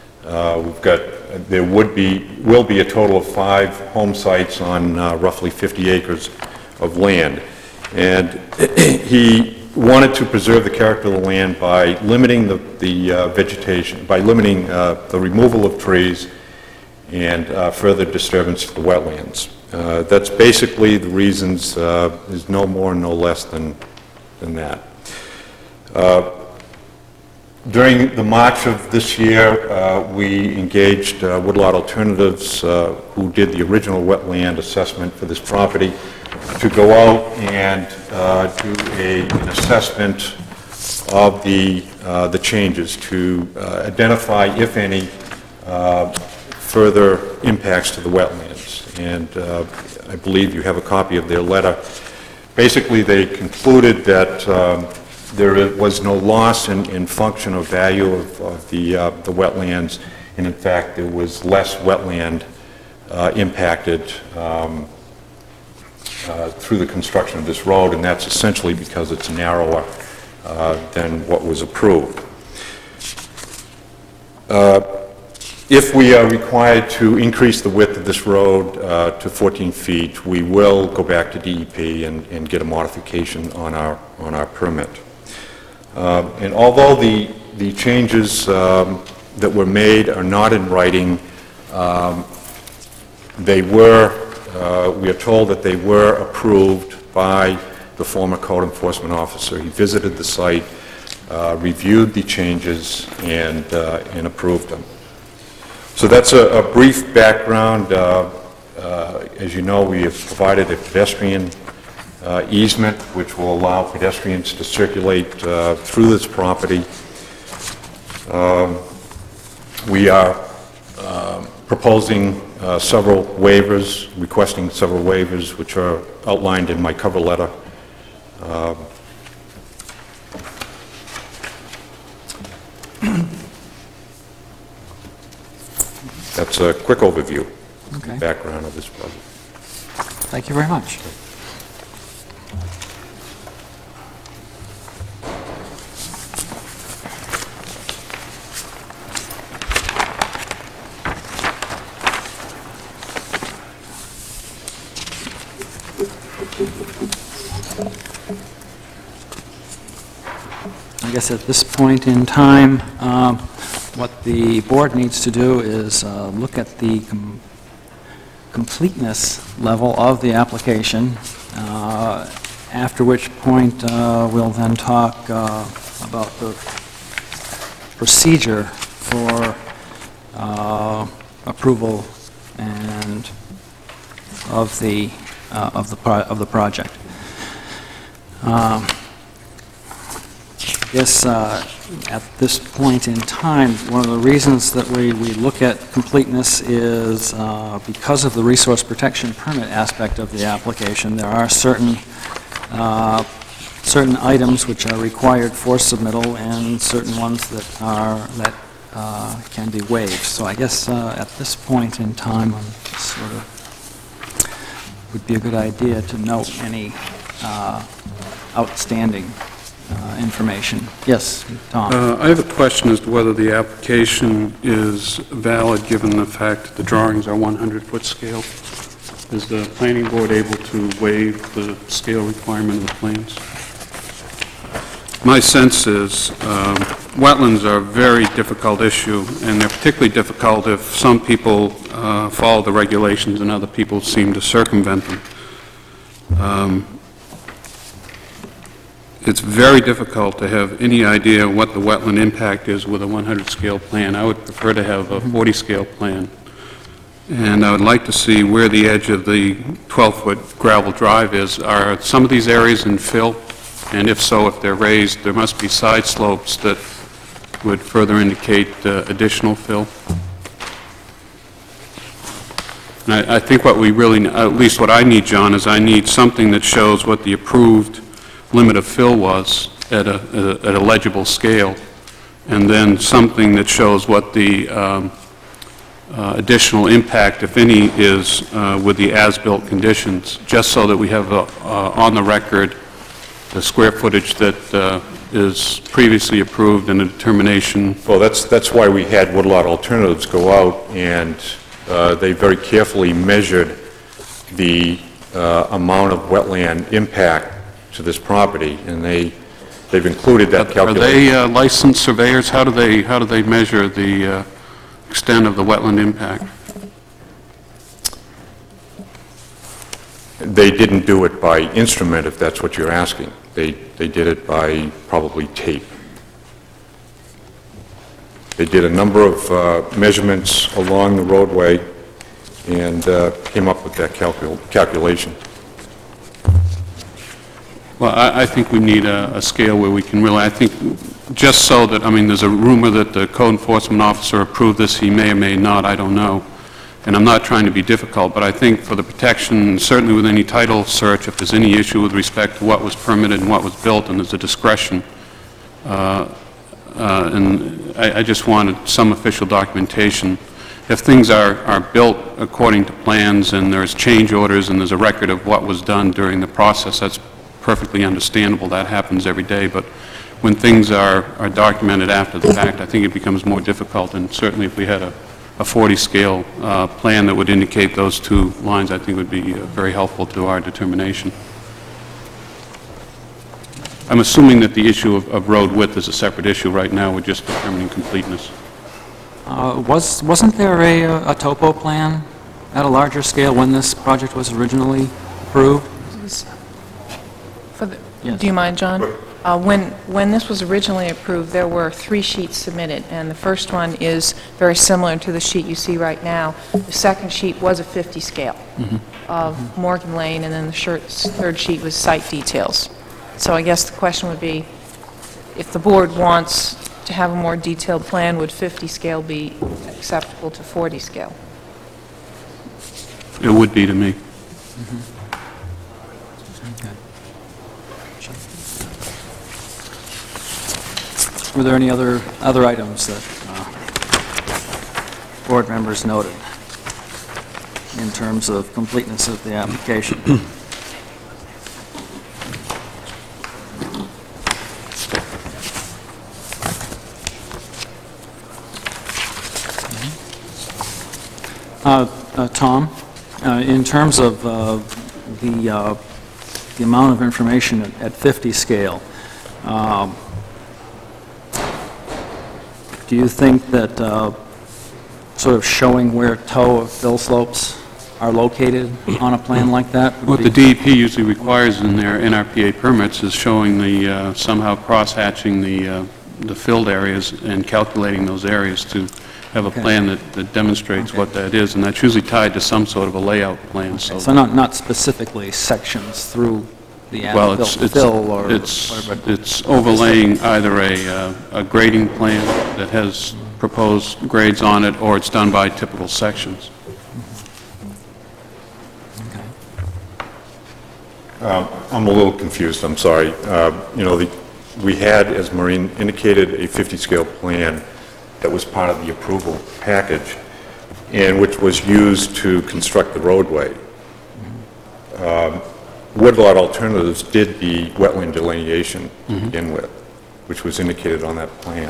There will be a total of 5 home sites on roughly 50 acres of land. And he wanted to preserve the character of the land by limiting the vegetation, by limiting the removal of trees and further disturbance of the wetlands. That's basically the reasons. There's no more, no less than that. During the March of this year, we engaged Woodlot Alternatives, who did the original wetland assessment for this property, to go out and do an assessment of the changes to identify, if any, further impacts to the wetlands. And I believe you have a copy of their letter. Basically, they concluded that there was no loss in function or value of the wetlands, and in fact, there was less wetland impacted through the construction of this road, and that's essentially because it's narrower than what was approved. If we are required to increase the width of this road to 14 feet, we will go back to DEP and get a modification on our permit. And although the changes that were made are not in writing, they were, we are told that they were approved by the former code enforcement officer. He visited the site, reviewed the changes, and approved them. So that's a brief background. As you know, we have provided a pedestrian easement which will allow pedestrians to circulate through this property. We are proposing several waivers, requesting several waivers, which are outlined in my cover letter. That's a quick overview, Okay. background of this project. Thank you very much. I guess at this point in time, what the board needs to do is look at the completeness level of the application, after which point we'll then talk about the procedure for approval and of the project. I guess at this point in time, one of the reasons that we look at completeness is because of the resource protection permit aspect of the application. There are certain items which are required for submittal and certain ones that can be waived. So I guess at this point in time, would be a good idea to note any outstanding information. Yes, Tom. I have a question as to whether the application is valid given the fact that the drawings are 100-foot scale. Is the planning board able to waive the scale requirement of the plans? My sense is wetlands are a very difficult issue, and they're particularly difficult if some people follow the regulations and other people seem to circumvent them. It's very difficult to have any idea what the wetland impact is with a 100 scale plan. I would prefer to have a 40 scale plan. And I would like to see where the edge of the 12-foot gravel drive is. Are some of these areas in fill? And if so, if they're raised, there must be side slopes that would further indicate additional fill. And I think what we really, at least what I need, John, is I need something that shows what the approved limit of fill was at a legible scale, and then something that shows what the additional impact, if any, is with the as-built conditions, just so that we have on the record the square footage that is previously approved and a determination. Well, that's why we had Woodlot Alternatives go out, and they very carefully measured the amount of wetland impact to this property, and they've included that calculation. Are they licensed surveyors? How do they measure the extent of the wetland impact? They didn't do it by instrument, if that's what you're asking. They did it by probably tape. They did a number of measurements along the roadway and came up with that calculation. Well, I think we need a scale where we can really, I think, just so that, I mean, there's a rumor that the code enforcement officer approved this, he may or may not, I don't know. And I'm not trying to be difficult, but I think for the protection, certainly with any title search, if there's any issue with respect to what was permitted and what was built, and there's a discretion, and I just wanted some official documentation. if things are built according to plans and there's change orders and there's a record of what was done during the process, that's perfectly understandable. That happens every day. But when things are documented after the fact, I think it becomes more difficult. And certainly if we had a 40-scale plan that would indicate those two lines, I think would be very helpful to our determination. I'm assuming that the issue of road width is a separate issue right now. We're just determining completeness. Wasn't there a topo plan at a larger scale when this project was originally approved? Yes. Do you mind, John? When this was originally approved, there were 3 sheets submitted, and the first one is very similar to the sheet you see right now. The second sheet was a 50 scale of Morgan Lane, and then the third sheet was site details. So I guess the question would be, if the board wants to have a more detailed plan, would 50 scale be acceptable to 40 scale? It would be to me. Were there any other items that board members noted in terms of completeness of the application? Tom, in terms of the amount of information at 50 scale, do you think that sort of showing where toe of fill slopes are located on a plan like that? What the DEP usually requires in their NRPA permits is showing the, somehow cross-hatching the filled areas and calculating those areas to have a plan that demonstrates what that is, and that's usually tied to some sort of a layout plan. So not specifically sections through the fill or whatever. It's overlaying either a grading plan that has proposed grades on it, or it's done by typical sections. I'm a little confused, I'm sorry. We had, as Maureen indicated, a 50-scale plan that was part of the approval package, and which was used to construct the roadway. Woodlot Alternatives did the wetland delineation to begin with, which was indicated on that plan.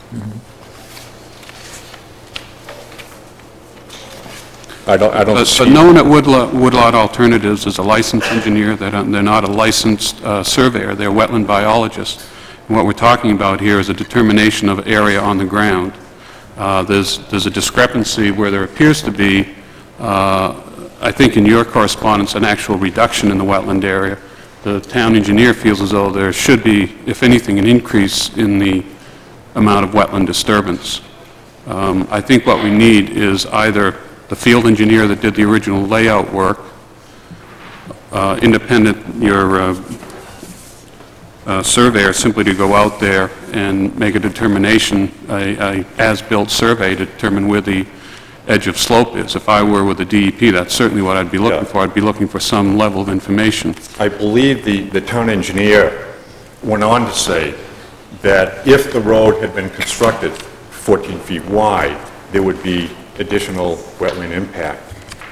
I don't see... But no one at Woodlot Alternatives is a licensed engineer. They're not a licensed surveyor. They're wetland biologists. And what we're talking about here is a determination of area on the ground. There's a discrepancy where there appears to be, I think in your correspondence, an actual reduction in the wetland area. The town engineer feels as though there should be, if anything, an increase in the amount of wetland disturbance. I think what we need is either the field engineer that did the original layout work, independent, your surveyor, simply to go out there and make a determination, a as-built survey to determine where the edge of slope is. If I were with the DEP, that's certainly what I'd be looking for. I'd be looking for some level of information. I believe the town engineer went on to say that if the road had been constructed 14 feet wide, there would be additional wetland impact.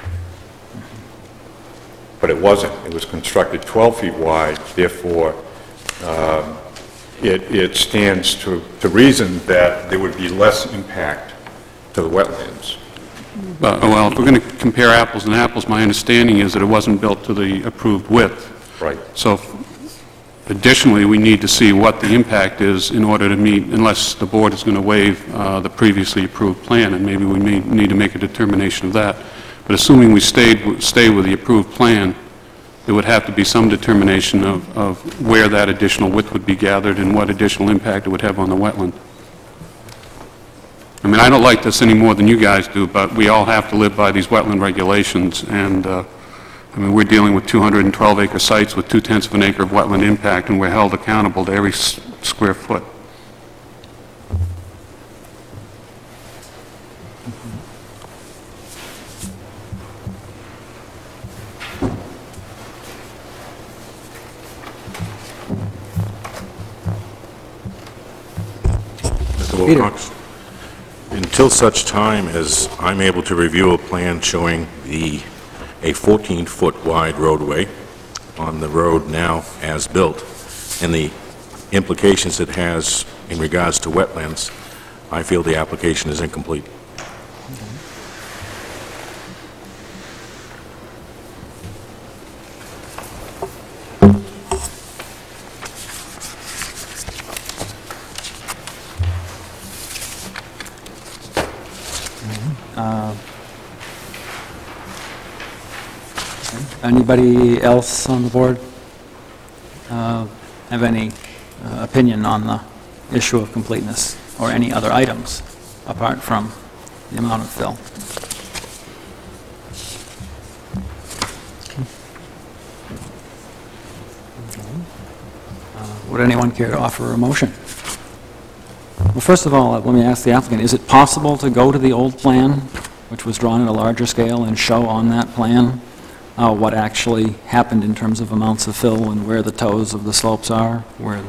But it wasn't. It was constructed 12 feet wide, therefore it stands to reason that there would be less impact to the wetlands. Well, if we're going to compare apples and apples, my understanding is that it wasn't built to the approved width. Right. So additionally, we need to see what the impact is in order to meet, unless the board is going to waive the previously approved plan, and maybe we may need to make a determination of that. But assuming we stay with the approved plan, there would have to be some determination of where that additional width would be gathered and what additional impact it would have on the wetland. I mean, I don't like this any more than you guys do, but we all have to live by these wetland regulations, and I mean, we're dealing with 212-acre sites with 0.2 of an acre of wetland impact, and we're held accountable to every square foot. Mr. Wilcox, in until such time as I'm able to review a plan showing a 14-foot wide roadway on the road now as built, and the implications it has in regards to wetlands, I feel the application is incomplete. Anybody else on the board have any opinion on the issue of completeness or any other items apart from the amount of fill? Would anyone care to offer a motion? Well, first of all, let me ask the applicant, is it possible to go to the old plan, which was drawn at a larger scale, and show on that plan what actually happened in terms of amounts of fill and where the toes of the slopes are? Where?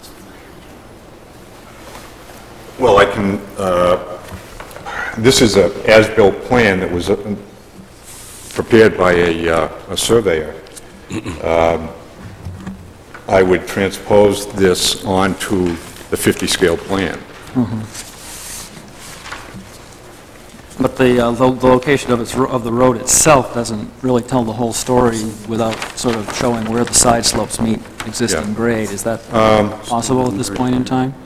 Well, I can, this is an as-built plan that was prepared by a surveyor. I would transpose this onto the 50-scale plan. But the location of the road itself doesn't really tell the whole story without sort of showing where the side slopes meet existing grade. Is that possible at this point in time?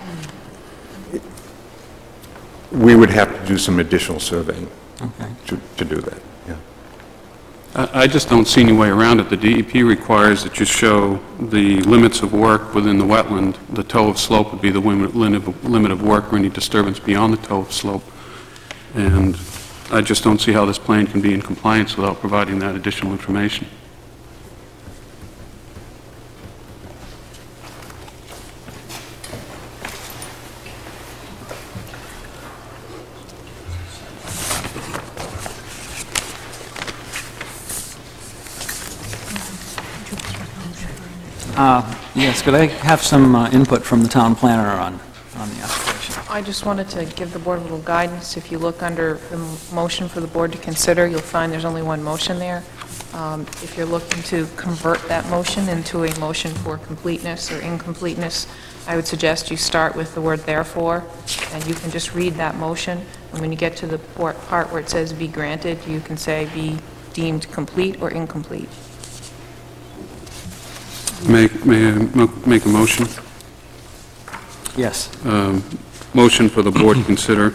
We would have to do some additional surveying to do that, yeah. I just don't see any way around it. The DEP requires that you show the limits of work within the wetland. The toe of slope would be the limit of work or any disturbance beyond the toe of slope. And I just don't see how this plan can be in compliance without providing that additional information. Yes, could I have some input from the town planner on the application? I just wanted to give the board a little guidance. If you look under the motion for the board to consider, you'll find there's only one motion there. If you're looking to convert that motion into a motion for completeness or incompleteness, I would suggest you start with the word therefore, and you can just read that motion. And when you get to the part where it says be granted, you can say be deemed complete or incomplete. May I make a motion? Yes. Motion for the board to consider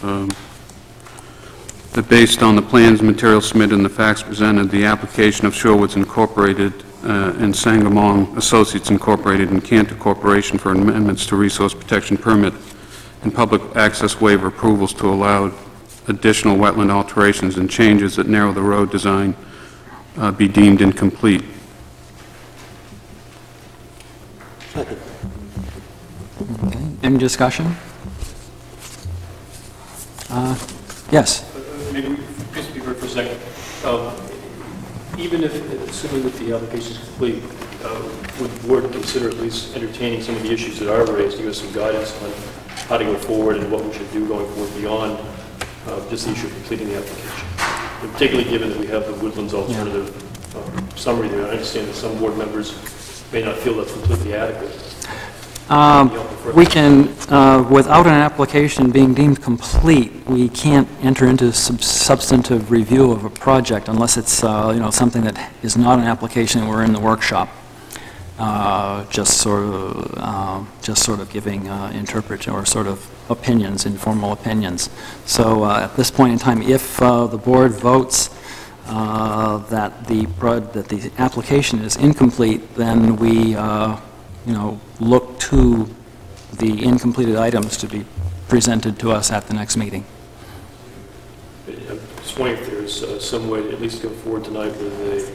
that based on the plans, materials submitted, and the facts presented, the application of Sherwoods Incorporated and Sangamon Associates Incorporated and Cantor Corporation for amendments to resource protection permit and public access waiver approvals to allow additional wetland alterations and changes that narrow the road design be deemed incomplete. Okay. Any discussion? Yes. Maybe just be heard for a second. Even if, assuming that the application is complete, would the board consider at least entertaining some of the issues that are raised, give us some guidance on how to go forward and what we should do going forward beyond just the issue of completing the application? And particularly given that we have the Woodlands alternative summary there, I understand that some board members may not feel that's completely adequate. We can, without an application being deemed complete, we can't enter into substantive review of a project unless it's, something that is not an application and we're in the workshop. Just sort of giving or sort of opinions, informal opinions. So at this point in time, if the board votes that the application is incomplete, then we look to the incompleted items to be presented to us at the next meeting. I'm just wondering if there's some way to at least go forward tonight with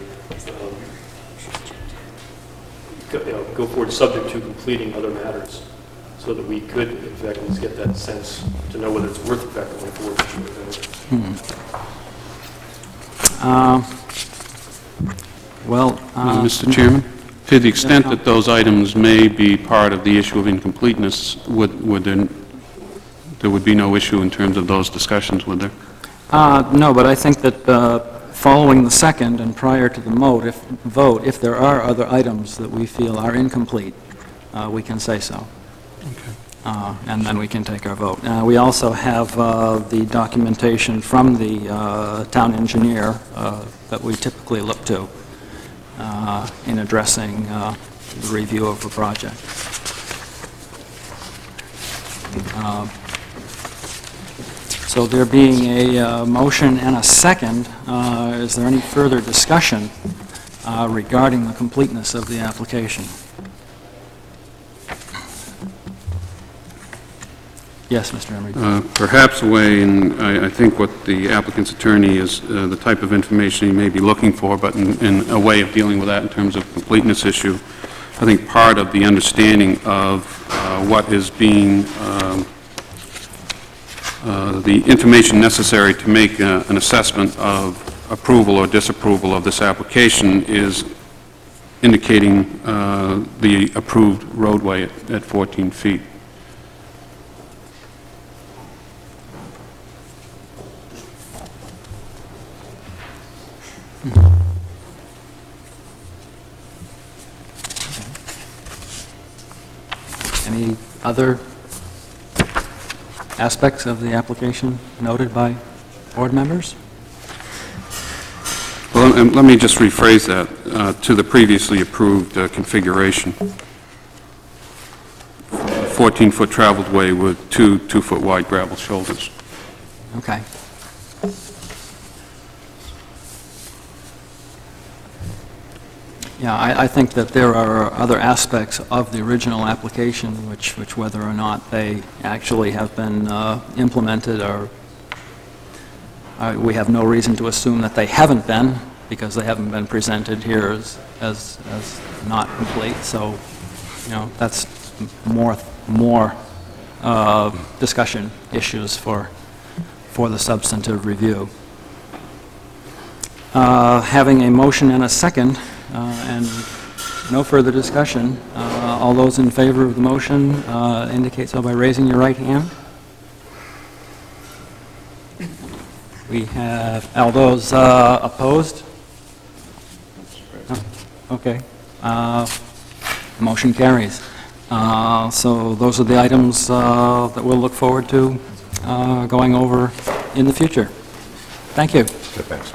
go forward subject to completing other matters, so that we could, in fact, at least get that sense to know whether it's worth the fact going forward. Mr. Chairman? To the extent that those items may be part of the issue of incompleteness, would there there would be no issue in terms of those discussions, would there? No, but I think that following the second and prior to the vote, if there are other items that we feel are incomplete, we can say so. And then we can take our vote. We also have the documentation from the town engineer that we typically look to in addressing the review of the project. So there being a motion and a second, is there any further discussion regarding the completeness of the application? Yes, Mr. Emery. Perhaps a way, and I think what the applicant's attorney is, the type of information he may be looking for, but in a way of dealing with that in terms of completeness issue, I think part of the understanding of what is being, the information necessary to make an assessment of approval or disapproval of this application is indicating the approved roadway at 14 feet. Any other aspects of the application noted by board members? Well, let me just rephrase that to the previously approved configuration. 14-foot traveled way with two 2-foot wide gravel shoulders. Okay. Yeah, I think that there are other aspects of the original application which whether or not they actually have been implemented, or we have no reason to assume that they haven't been, because they haven't been presented here as not complete. So, you know, that's more discussion issues for the substantive review. Having a motion and a second, and no further discussion, all those in favor of the motion indicate so by raising your right hand. We have, all those opposed? No? Okay. Motion carries. So those are the items that we'll look forward to going over in the future. Thank you. Thanks.